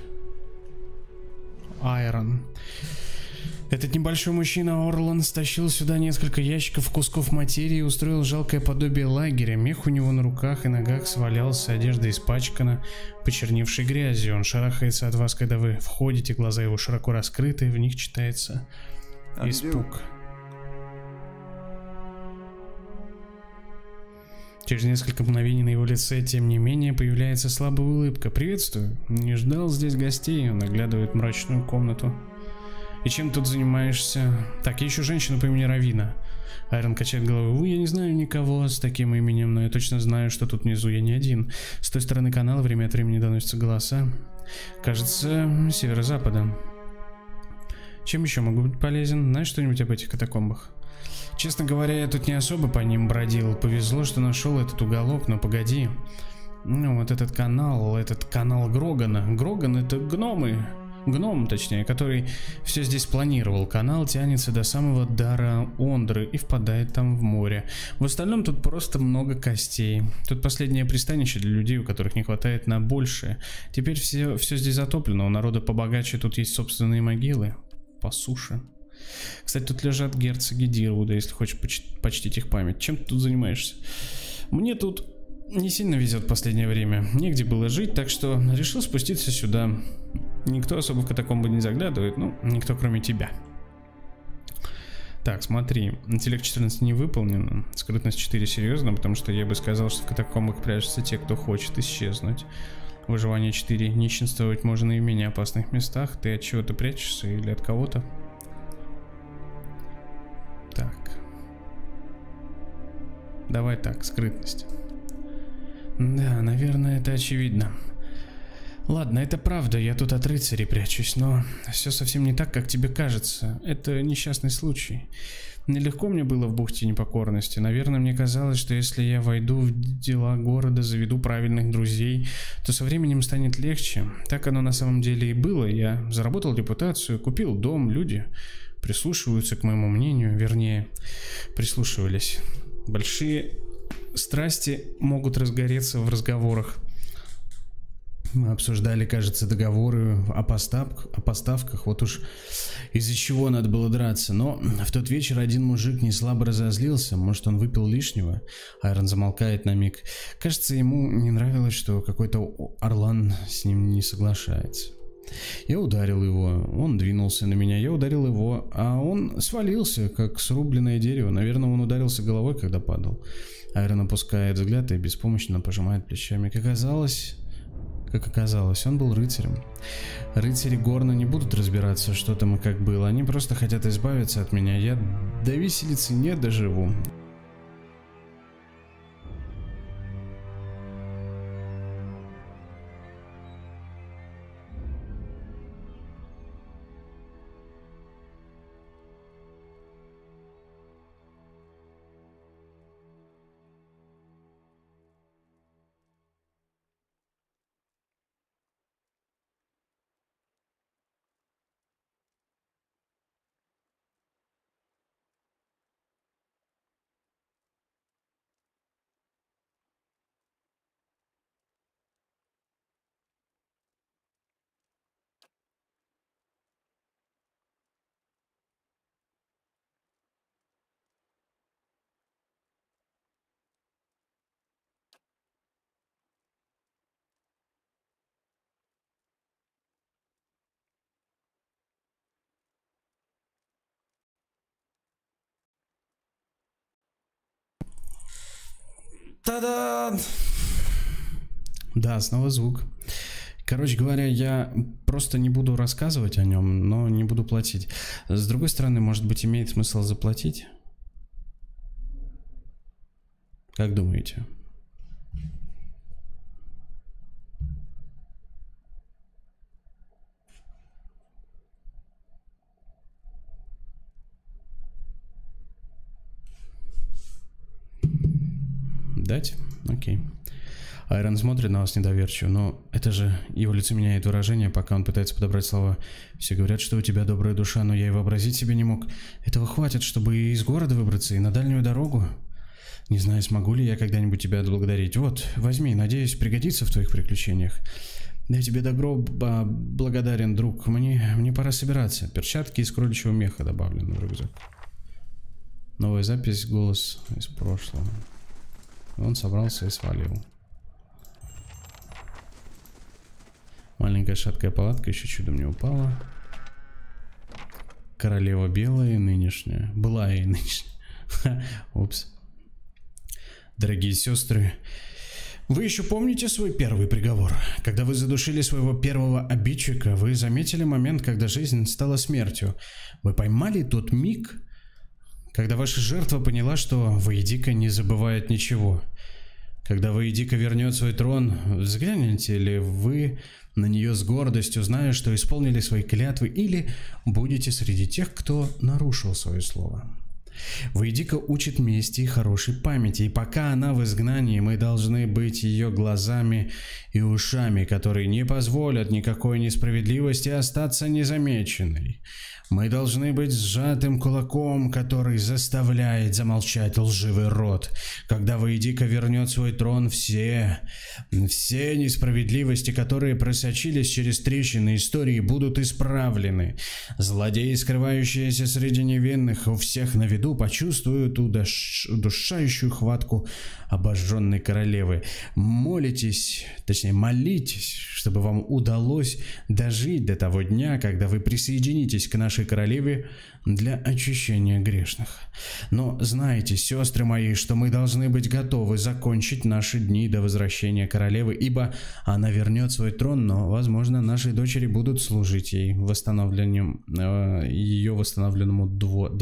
Айрон. Этот небольшой мужчина Орлан стащил сюда несколько ящиков кусков материи и устроил жалкое подобие лагеря. Мех у него на руках и ногах свалялся, одежда испачкана, почерневшей грязью. Он шарахается от вас, когда вы входите, глаза его широко раскрыты, в них читается испуг. Через несколько мгновений на его лице, тем не менее, появляется слабая улыбка. «Приветствую. Не ждал здесь гостей». Он оглядывает в мрачную комнату. «И чем тут занимаешься?» «Так, я ищу женщину по имени Равина». Айрон качает головой. «Увы, я не знаю никого с таким именем, но я точно знаю, что тут внизу я не один. С той стороны канала время от времени доносятся голоса. Кажется, северо-запада. Чем еще могу быть полезен? Знаешь что-нибудь об этих катакомбах?» «Честно говоря, я тут не особо по ним бродил. Повезло, что нашел этот уголок, но погоди. Ну, вот этот канал, этот канал Грогана. Гроган — это гномы. Гном, точнее, который все здесь планировал. Канал тянется до самого Дара Ондры и впадает там в море. В остальном тут просто много костей. Тут последнее пристанище для людей, у которых не хватает на большее. Теперь все, все здесь затоплено. У народа побогаче тут есть собственные могилы. По суше. Кстати, тут лежат герцоги Дирвуда, если хочешь поч- почтить их память. Чем ты тут занимаешься?» «Мне тут не сильно везет в последнее время. Негде было жить, так что решил спуститься сюда. Никто особо в катакомбы не заглядывает, ну, никто кроме тебя». Так, смотри, интеллект четырнадцать не выполнен, скрытность четыре серьезно, потому что я бы сказал, что в катакомбах прячутся те, кто хочет исчезнуть. Выживание четыре. Нищенствовать можно и в менее опасных местах. Ты от чего-то прячешься или от кого-то? Так. Давай так, скрытность. Да, наверное, это очевидно. Ладно, это правда, я тут от рыцарей прячусь, но все совсем не так, как тебе кажется. Это несчастный случай. Нелегко мне было в бухте непокорности. Наверное, мне казалось, что если я войду в дела города, заведу правильных друзей, то со временем станет легче. Так оно на самом деле и было. Я заработал репутацию, купил дом, люди прислушиваются к моему мнению, вернее, прислушивались. Большие страсти могут разгореться в разговорах. Мы обсуждали, кажется, договоры о, поставк, о поставках, вот уж из-за чего надо было драться. Но в тот вечер один мужик не слабо разозлился, может, он выпил лишнего. Айрон замолкает на миг. Кажется, ему не нравилось, что какой-то Орлан с ним не соглашается. Я ударил его, он двинулся на меня, я ударил его, а он свалился, как срубленное дерево. Наверное, он ударился головой, когда падал. Айрон опускает взгляд и беспомощно пожимает плечами. Как оказалось... Как оказалось, он был рыцарем. Рыцари Горна не будут разбираться, что там и как было. Они просто хотят избавиться от меня. Я до виселицы не доживу. Та-да! Да, снова звук. Короче говоря, я просто не буду рассказывать о нем, но не буду платить. С другой стороны, может быть, имеет смысл заплатить? Как думаете? Дать? Окей. Айрон смотрит на вас недоверчиво, но это же его лицо меняет выражение, пока он пытается подобрать слова. Все говорят, что у тебя добрая душа, но я и вообразить себе не мог. Этого хватит, чтобы и из города выбраться, и на дальнюю дорогу. Не знаю, смогу ли я когда-нибудь тебя отблагодарить. Вот, возьми, надеюсь, пригодится в твоих приключениях. Я тебе до гроба благодарен, друг. Мне, мне пора собираться. Перчатки из кроличьего меха добавлены в рюкзак. Новая запись, голос из прошлого. Он собрался и свалил. Маленькая шаткая палатка еще чудом не упала. Королева белая и нынешняя. Была и нынешняя. Упс. Дорогие сестры, вы еще помните свой первый приговор? Когда вы задушили своего первого обидчика, вы заметили момент, когда жизнь стала смертью. Вы поймали тот миг, когда ваша жертва поняла, что Воедика не забывает ничего. Когда Воедика вернет свой трон, взглянете ли вы на нее с гордостью, зная, что исполнили свои клятвы, или будете среди тех, кто нарушил свое слово? Воедика учит мести и хорошей памяти, и пока она в изгнании, мы должны быть ее глазами и ушами, которые не позволят никакой несправедливости остаться незамеченной. Мы должны быть сжатым кулаком, который заставляет замолчать лживый рот. Когда Воедика вернет свой трон, все, все несправедливости, которые просочились через трещины истории, будут исправлены. Злодеи, скрывающиеся среди невинных, у всех на виду, почувствуют удуш... удушающую хватку обожженной королевы. Молитесь, точнее молитесь, чтобы вам удалось дожить до того дня, когда вы присоединитесь к нашей королеве для очищения грешных. Но знайте, сестры мои, что мы должны быть готовы закончить наши дни до возвращения королевы, ибо она вернет свой трон, но, возможно, наши дочери будут служить ей восстановлением, э, ее восстановленному двору.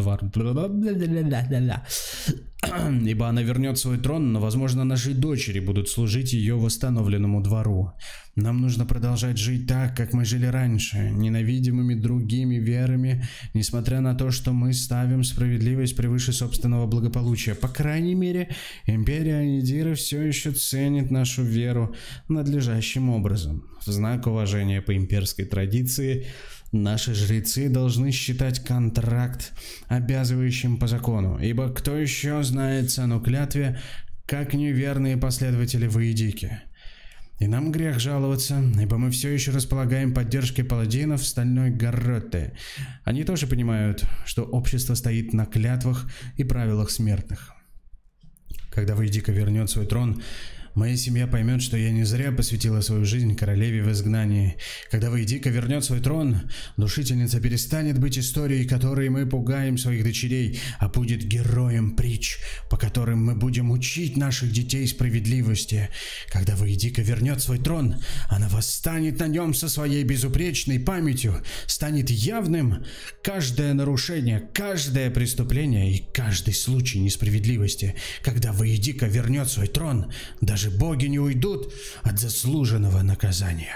Ибо она вернет свой трон, но, возможно, наши дочери будут служить ее восстановленному двору. Нам нужно продолжать жить так, как мы жили раньше, ненавидимыми другими верами, несмотря на то, что мы ставим справедливость превыше собственного благополучия. По крайней мере, империя Анидира все еще ценит нашу веру надлежащим образом. В знак уважения по имперской традиции, наши жрецы должны считать контракт обязывающим по закону, ибо кто еще знает цену клятве, как неверные последователи Воедики. И нам грех жаловаться, ибо мы все еще располагаем поддержкой паладинов Стальной Гарроты. Они тоже понимают, что общество стоит на клятвах и правилах смертных. Когда Воедика вернет свой трон, моя семья поймет, что я не зря посвятила свою жизнь королеве в изгнании. Когда Воедика вернет свой трон, душительница перестанет быть историей, которой мы пугаем своих дочерей, а будет героем притч, по которым мы будем учить наших детей справедливости. Когда Воедика вернет свой трон, она восстанет на нем со своей безупречной памятью, станет явным каждое нарушение, каждое преступление и каждый случай несправедливости. Когда Воедика вернет свой трон, даже Даже боги не уйдут от заслуженного наказания.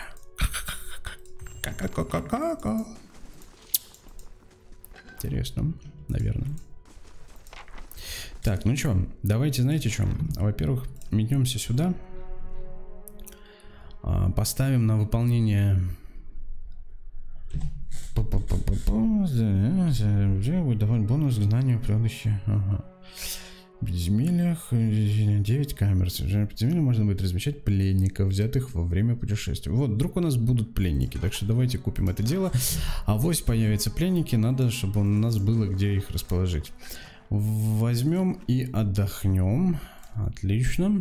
Интересно, наверное. Так, ну что, давайте, знаете что? Во-первых, метнемся сюда. Поставим на выполнение... Давай бонус к знанию предыдущего. Ага. В подземельях девять камер. В подземельях можно будет размещать пленников, взятых во время путешествия. Вот, вдруг у нас будут пленники, так что давайте купим это дело. А вось появятся пленники, надо, чтобы у нас было где их расположить. Возьмем и отдохнем. Отлично.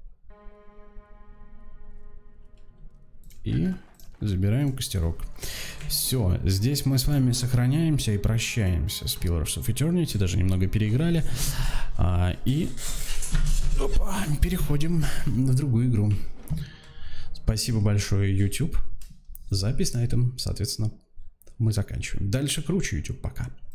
И забираем костерок. Все, здесь мы с вами сохраняемся и прощаемся с Pillars of Eternity, даже немного переиграли. А, и опа, переходим в другую игру. Спасибо большое, YouTube. Запись на этом, соответственно, мы заканчиваем. Дальше круче, YouTube. Пока.